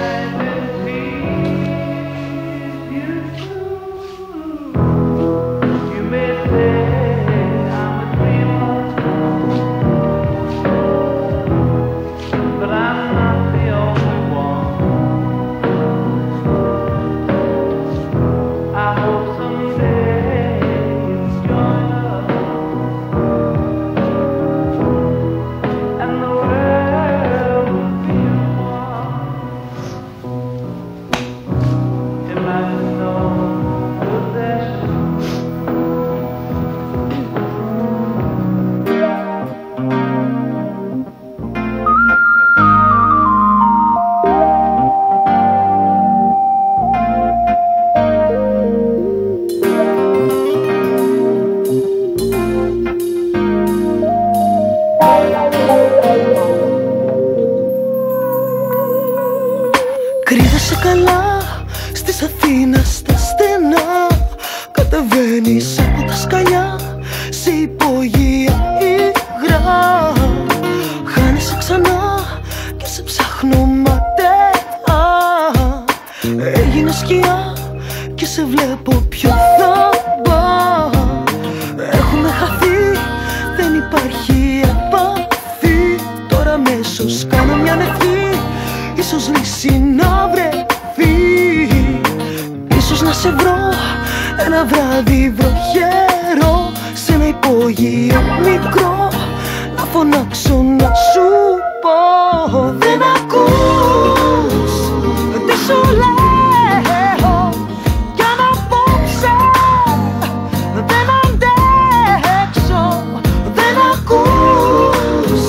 Κρύβεσαι καλά στις Αθήνας στα στενά. Κατεβαίνεις από τα σκαλιά σε υπόγεια υγρά. Χάνεσαι ξανά και σε ψάχνω ματέα. Έγινα σκιά και σε βλέπω πιο θαμπά. Έχουμε χαθεί, δεν υπάρχει επαφή. Τώρα αμέσως κάνω μια ευχή, ίσως λύση να βρεθεί. Ίσως να σε βρω ένα βράδυ βροχερό σε ένα υπόγειο μικρό, να φωνάξω να σου πω. Δεν ακούς τι σου λέω κι αν απόψε δεν αντέξω. Δεν ακούς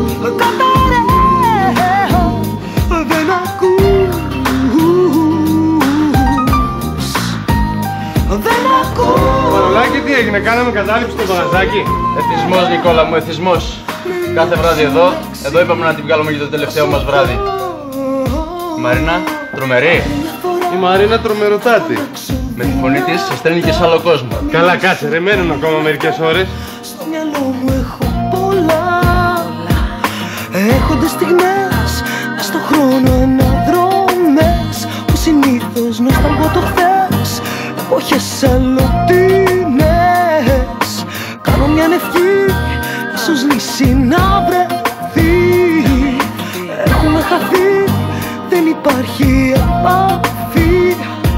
καταραίω. Δεν ακούς. Δεν ακούς. Μανολάκη, τι έγινε, κάναμε κατάληψη στο μαγαζάκι? Εθισμός, Νικόλα μου, εθισμός. Κάθε βράδυ εδώ, εδώ είπαμε να την βγάλουμε για το τελευταίο μας βράδυ. Η Μαρίνα, τρομερή. Η Μαρίνα τρομεροτάτη. Με τη φωνή της σε στέλνει και σε άλλο κόσμο. Καλά, κάτσε ρε, μένουν ακόμα μερικές ώρες. Στο μυαλό μου έχω πολλά. Έχονται στιγμές μες στο χρόνο αναδρόμες που συνήθως νοσταλγώ το χθες. Εποχές αλλοτινές. Κάνω μια ευχή, ίσως λύση να βρεθεί. Έχουμε χαθεί, δεν υπάρχει επαφή.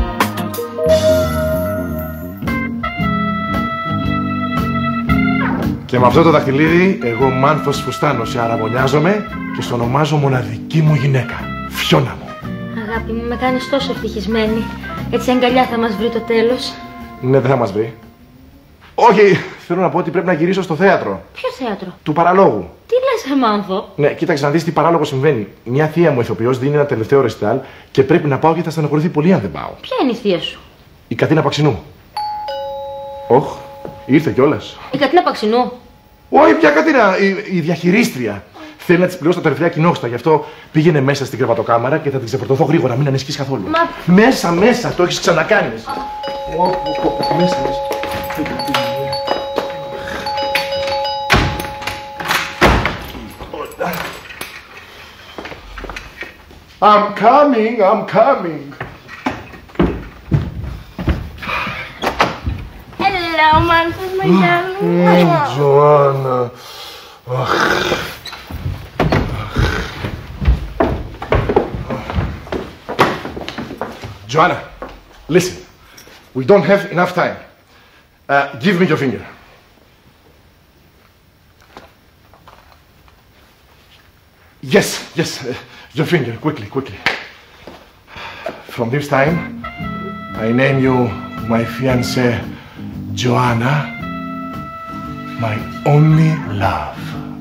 Και με αυτό το δαχτυλίδι, εγώ Μάνθος Φουστάνος, αραβωνιάζομαι και στο ονομάζω μοναδική μου γυναίκα. Φιώνα μου. Αγάπη μου, με κάνεις τόσο ευτυχισμένη. Έτσι αγκαλιά θα μας βρει το τέλος. Ναι, δεν θα μας βρει. Όχι, θέλω να πω ότι πρέπει να γυρίσω στο θέατρο. Ποιο θέατρο? Του παραλόγου. Τι λες, Χερμάνθο? Ναι, κοίταξε να δεις τι παράλογο συμβαίνει. Μια θεία μου ηθοποιός δίνει ένα τελευταίο ρεσιτάλ και πρέπει να πάω και θα στενοχωρηθεί πολύ αν δεν πάω. Ποια είναι η θεία σου? Η Κατίνα Παξινού. Όχ, ήρθε κιόλας. Η Κατίνα Παξινού? Όχι, πια Κατίνα, η, η διαχειρίστρια. Θέλει να τη πληρώσει τα τελευταία κοινόχρηστα, γι' αυτό πήγαινε μέσα στην κρεβατοκάμαρα και θα την ξεφορτωθώ γρήγορα, μην ανησυχείς καθόλου. Μα... Μέσα, μέσα, το έχεις ξανακάνει. Μέσα, μέσα. I'm coming, I'm coming. Hello, Μάνθος, μαγιά μου. Τζοάννα. Joanna, listen. We don't have enough time. Uh, give me your finger. Yes, yes, uh, your finger, quickly, quickly. From this time, I name you my fiancée, Joanna, my only love.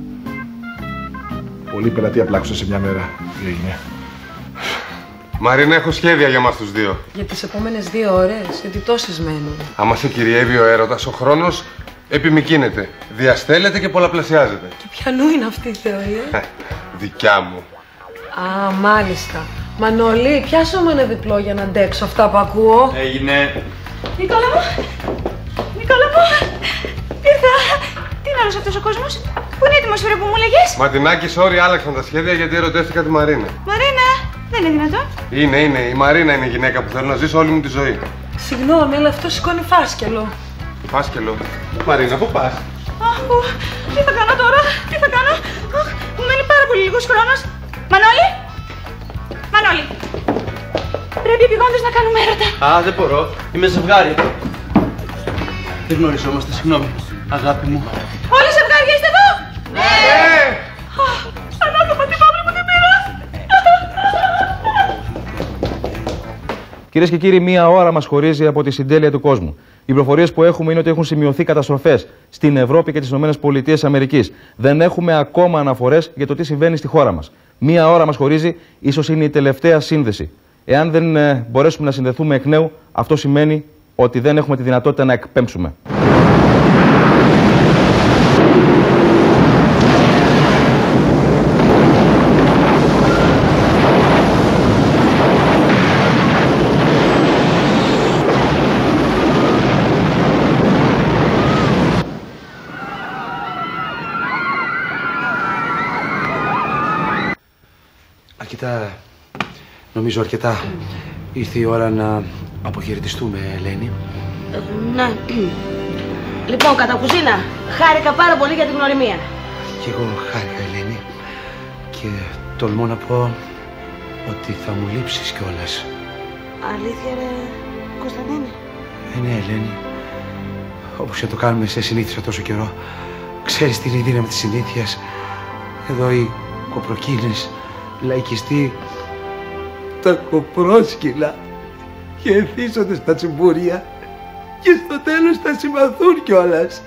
Πολύ πελατεία πλάκουσα σε μια μέρα. Τι έγινε? Μαρίνα, έχω σχέδια για μας τους δύο. Για τις επόμενες δύο ώρες, γιατί τόσες μένουν. Άμα σε κυριεύει ο έρωτας, ο χρόνος επιμικρύνεται, διαστέλλεται και πολλαπλασιάζεται. Και ποιανού είναι αυτή η θεωρία? Δικιά μου. Α, μάλιστα. Μανώλη, πιάσω μου ένα διπλό για να αντέξω αυτά που ακούω. Έγινε. Νικόλα μου! Νικόλα μου! Ήρθα! Τι είναι όλος αυτός ο κόσμος? Πού είναι η ατμόσφαιρα που μου λέγες? Ματινάκη, sorry, άλλαξαν τα σχέδια γιατί ερωτεύτηκα τη Μαρίνα. Μαρίνα, δεν είναι δυνατόν. Είναι, είναι. Η Μαρίνα είναι η γυναίκα που θέλω να ζήσω όλη μου τη ζωή. Συγγνώμη, αλλά αυτό σηκώνει φάσκελο. Φάσκελο. Μαρίνα, πού πας? Αχ, τι θα κάνω τώρα, τι θα κάνω. Αχ, μου μένει πάρα πολύ λίγος χρόνος. Μανώλη, Μανώλη. Πρέπει επειγόντως να κάνουμε έρωτα. Α, δεν μπορώ. Είμαι ζευγάρι. Δεν γνωριζόμαστε, συγγνώμη. Αγάπη μου. Όλοι ζευγάρια είστε εδώ? Ναι! Ανάθεμα την παύλη μου την πήρα. Κυρίες και κύριοι, μία ώρα μας χωρίζει από τη συντέλεια του κόσμου. Οι πληροφορίες που έχουμε είναι ότι έχουν σημειωθεί καταστροφές στην Ευρώπη και τις ΗΠΑ. Δεν έχουμε ακόμα αναφορές για το τι συμβαίνει στη χώρα μας. Μία ώρα μας χωρίζει, ίσως είναι η τελευταία σύνδεση. Εάν δεν ε, μπορέσουμε να συνδεθούμε εκ νέου, αυτό σημαίνει ότι δεν έχουμε τη δυνατότητα να εκπέμψουμε. Αρκετά, νομίζω αρκετά. Ήρθε η ώρα να αποχαιρετιστούμε, Ελένη. Ε, ναι. Λοιπόν, κατά κουζίνα, χάρηκα πάρα πολύ για την γνωριμία. Κι εγώ χάρηκα, Ελένη. Και τολμώ να πω ότι θα μου λείψεις κιόλας. Αλήθεια, ρε, Κωνσταντίνε? Ε, ναι, Ελένη. Όπως και το κάνουμε σε συνήθισα τόσο καιρό. Ξέρεις την δύναμη της συνήθειας. Εδώ οι κοπροκίνες λαϊκιστοί, τα κοπρόσκυλα και εθίσονται στα τσιμπούρια και στο τέλος θα συμμαθούν κιόλας.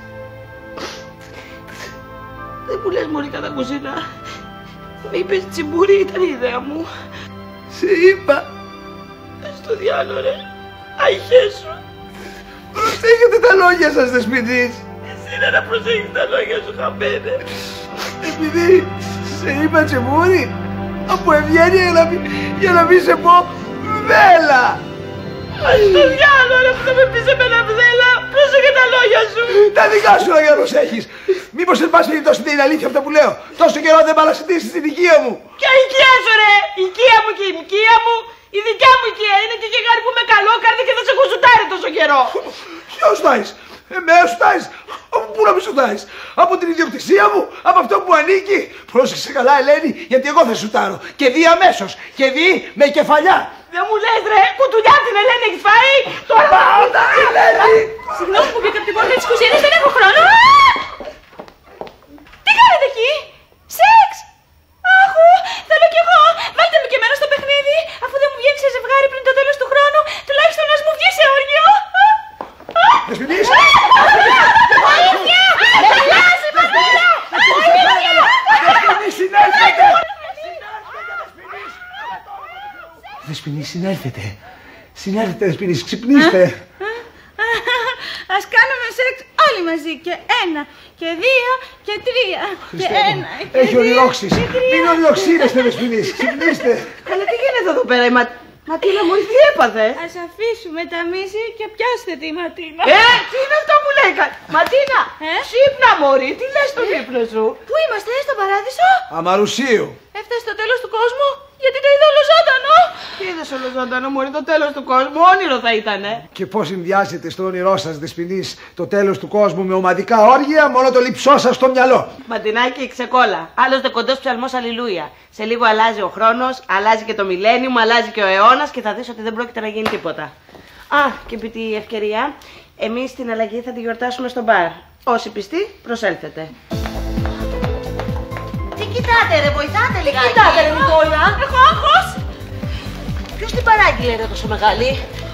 Δεν μου λες, μωρή, κατά κουζίνα. Με είπες τσιμπούρι, ήταν η ιδέα μου. Σε είπα. Στο διάλογο, ρε. Αϊχές σου. Προσέχετε τα λόγια σας, δεσποινής. Εσύ είναι να προσέχεις τα λόγια σου, χαμένε. Επειδή σε είπα τσιμπούρι, από ευγένεια για να μην, για να μην σε πω βδέλα. Ας το διάλογο, ρε, που θα με πεις εμένα βδέλα. Πρόσεχε τα λόγια σου. Τα δικά σου λόγια προσέχεις. Μήπως εν πάση περιπτώσει δεν είναι αλήθεια αυτά που λέω? Τόσο καιρό δεν παρασυντήσεις την οικία μου. Ποια οικία σου, ρε? Η οικία μου και η οικία μου. Η δικιά μου οικία είναι και και κάτι που με καλό κάρδι και θα σε έχω σουτάρει τόσο καιρό. Ποιος σουτάρεις? Εμένα σουτάρεις? Από πού να με σουτάρεις? Από την ιδιοκτησία μου? Από αυτό που μου ανήκει? Πρόσεξε καλά, Ελένη, γιατί εγώ θα σουτάρω. Και δει αμέσως. Και δει με κεφαλιά. Δεν μου λες, ρε, κουτουλιά την Ελένη έχεις φάει? Τώρα Πάοντα, Ελένη! Συγγνώμη που μπήκα από την πόρτα της κουζίνας, δεν έχω χρόνο. Τι κάνετε εκεί? Σεξ! Άχου, θέλω κι εγώ. Βάλτε με και εμένα στο παιχνίδι. Αφού δεν μου βγαίνει σε ζευγάρι πριν το τέλος του χρόνου, τουλάχιστον να μου βγει σε όργιο. Δεσποινής! Αλήθεια! Με χαλάσει, πατέρα! Δεσποινής, συνέλθετε! Δεσποινής, συνέλθετε. Συνέλθετε, Δεσποινής, ξυπνήστε. Ας κάνουμε σεξ όλοι μαζί. Και ένα, και δύο, και τρία. Και ένα, και Έχει ονειρόξεις. Μην ονειροξύνεστε, Δεσποινής, ξυπνήστε. Αλλά τι γίνεται εδώ πέρα, η Μα... Ματίνα μου, τι έπαθε? Ας αφήσουμε τα μίση και πιάστε τη Ματίνα. Ε, τι είναι αυτό που λέει? Ματίνα, ε? ξύπνα, μωρή, τι λες στον ύπνο σου? Πού είμαστε, στον παράδεισο? Αμαρουσίου. Έφτασε το τέλος του κόσμου, γιατί το είδα ολοζώντανο. Τι είδες ολοζώντανο, μωρή, το τέλος του κόσμου, όνειρο θα ήτανε. Και πώς συνδυάζεται στο όνειρό σας, Δεσποινής, το τέλος του κόσμου με ομαδικά όργια, μόνο το λείψό σας στο μυαλό. Ματινάκι, ξεκόλα. Άλλωστε κοντός ψαλμός αλληλούια. Σε λίγο αλλάζει ο χρόνος, αλλάζει και το μιλένιουμ, αλλάζει και ο αιώνας και θα δεις ότι δεν πρόκειται να γίνει τίποτα. Α, και επί τη ευκαιρία, εμείς την αλλαγή θα τη γιορτάσουμε στο μπαρ. Όσοι πιστοί, προσέλθετε. Τι κοιτάτε, ρε, βοηθάτε λιγάκι. Κοιτάτε, ρε, Νικόλα. Έχω άγχος. Ποιος την παράγγειλε, ρε, τόσο μεγάλη?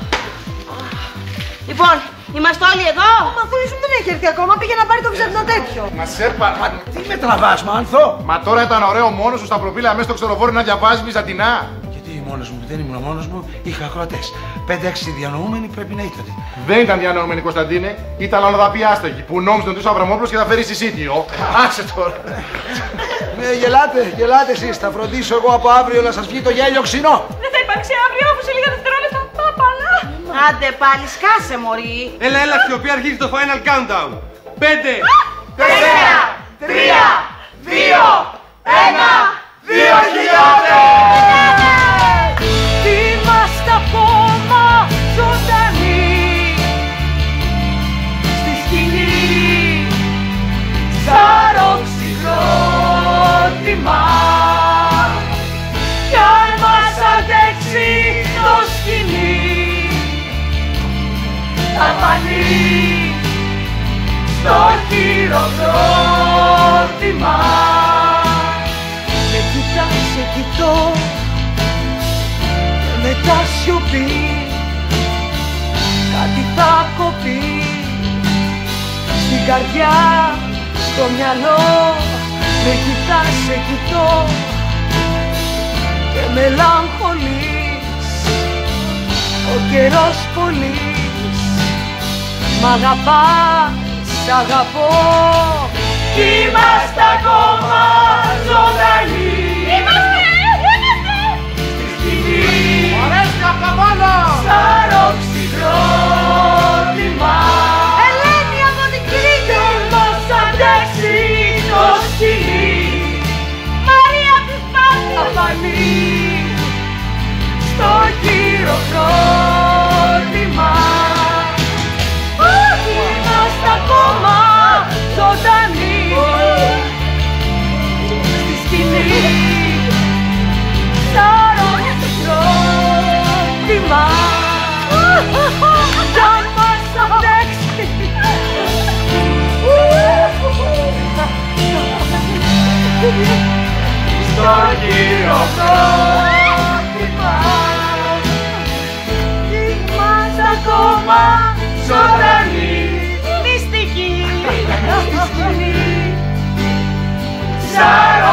Λοιπόν, είμαστε όλοι εδώ. Μα αφού ήσουν δεν έχει έρθει ακόμα, πήγε να πάρει το βυζαντινό τέτοιο. Μα σε πα... Μα... Τι με τραβάς, Μάνθο? Μα τώρα ήταν ωραίο μόνος σου στα προπήλαια μέσα στο ξεροβόρι να διαβάζει βυζαντινά. Γιατί μόνος μου, δεν ήμουν μόνος μου, είχα ακροατές. Πέντε-έξι διανοούμενοι πρέπει να ήταν. Δεν ήταν διανοούμενοι, Κωνσταντίνε. Ήταν αλλοδαποί άστεγοι που νόμιζαν ότι είσαι ο Αβραμόπουλος και θα φέρει συσίτιο. Άσε τώρα. Ναι, γελάτε, γελάτε εσείς. Θα φροντίσω εγώ από αύριο να σας βγει το γέλιο ξινό. Δεν θα υπάρξει αύριο, αφού σε λίγα δευτερόλεπτα. Παπαλά. Άντε πάλι, σκάσε, μωρή. Έλα, έλα, Σιωπή, αρχίζει το final countdown. Πέντε, τέσσερα, τρία, δύο, ένα, δύο χιλιάδες! Είμαστε ακόμα ζωντανοί στη σκηνή, σαν οξυγρότημα. Κι αν μας αντέξει το σκηνή, θα φανεί στο χειροκρότημα. Με κοιτάς, σε κοιτώ και μετά σιωπή, κάτι θα κοπεί στην καρδιά, στο μυαλό. Με κοιτάς, σε κοιτώ και μελαγχολείς, ο καιρός πολύς. Μ' αγαπάς, σ' αγαπώ, κι είμαστε ακόμα ζωντανοί. Είμαστε, είμαστε στη σκηνή, Αρέσκει απ' τα πάνω, σαν οξυγρότημα. Ελένη από την Κρήτη, μας αντέξει το σκηνή. Μαρία από τη Σπάρτη, θα φανεί στο χειροκρότημα. Είμαστε ακόμα ζωντανοί στη σκηνή, σαν οξυγρότημα. Κι αν μας αντέξει στο χειροκρότημα, είμαστε ακόμα ζωντανοί, μυστικοί στη σκηνή, σαν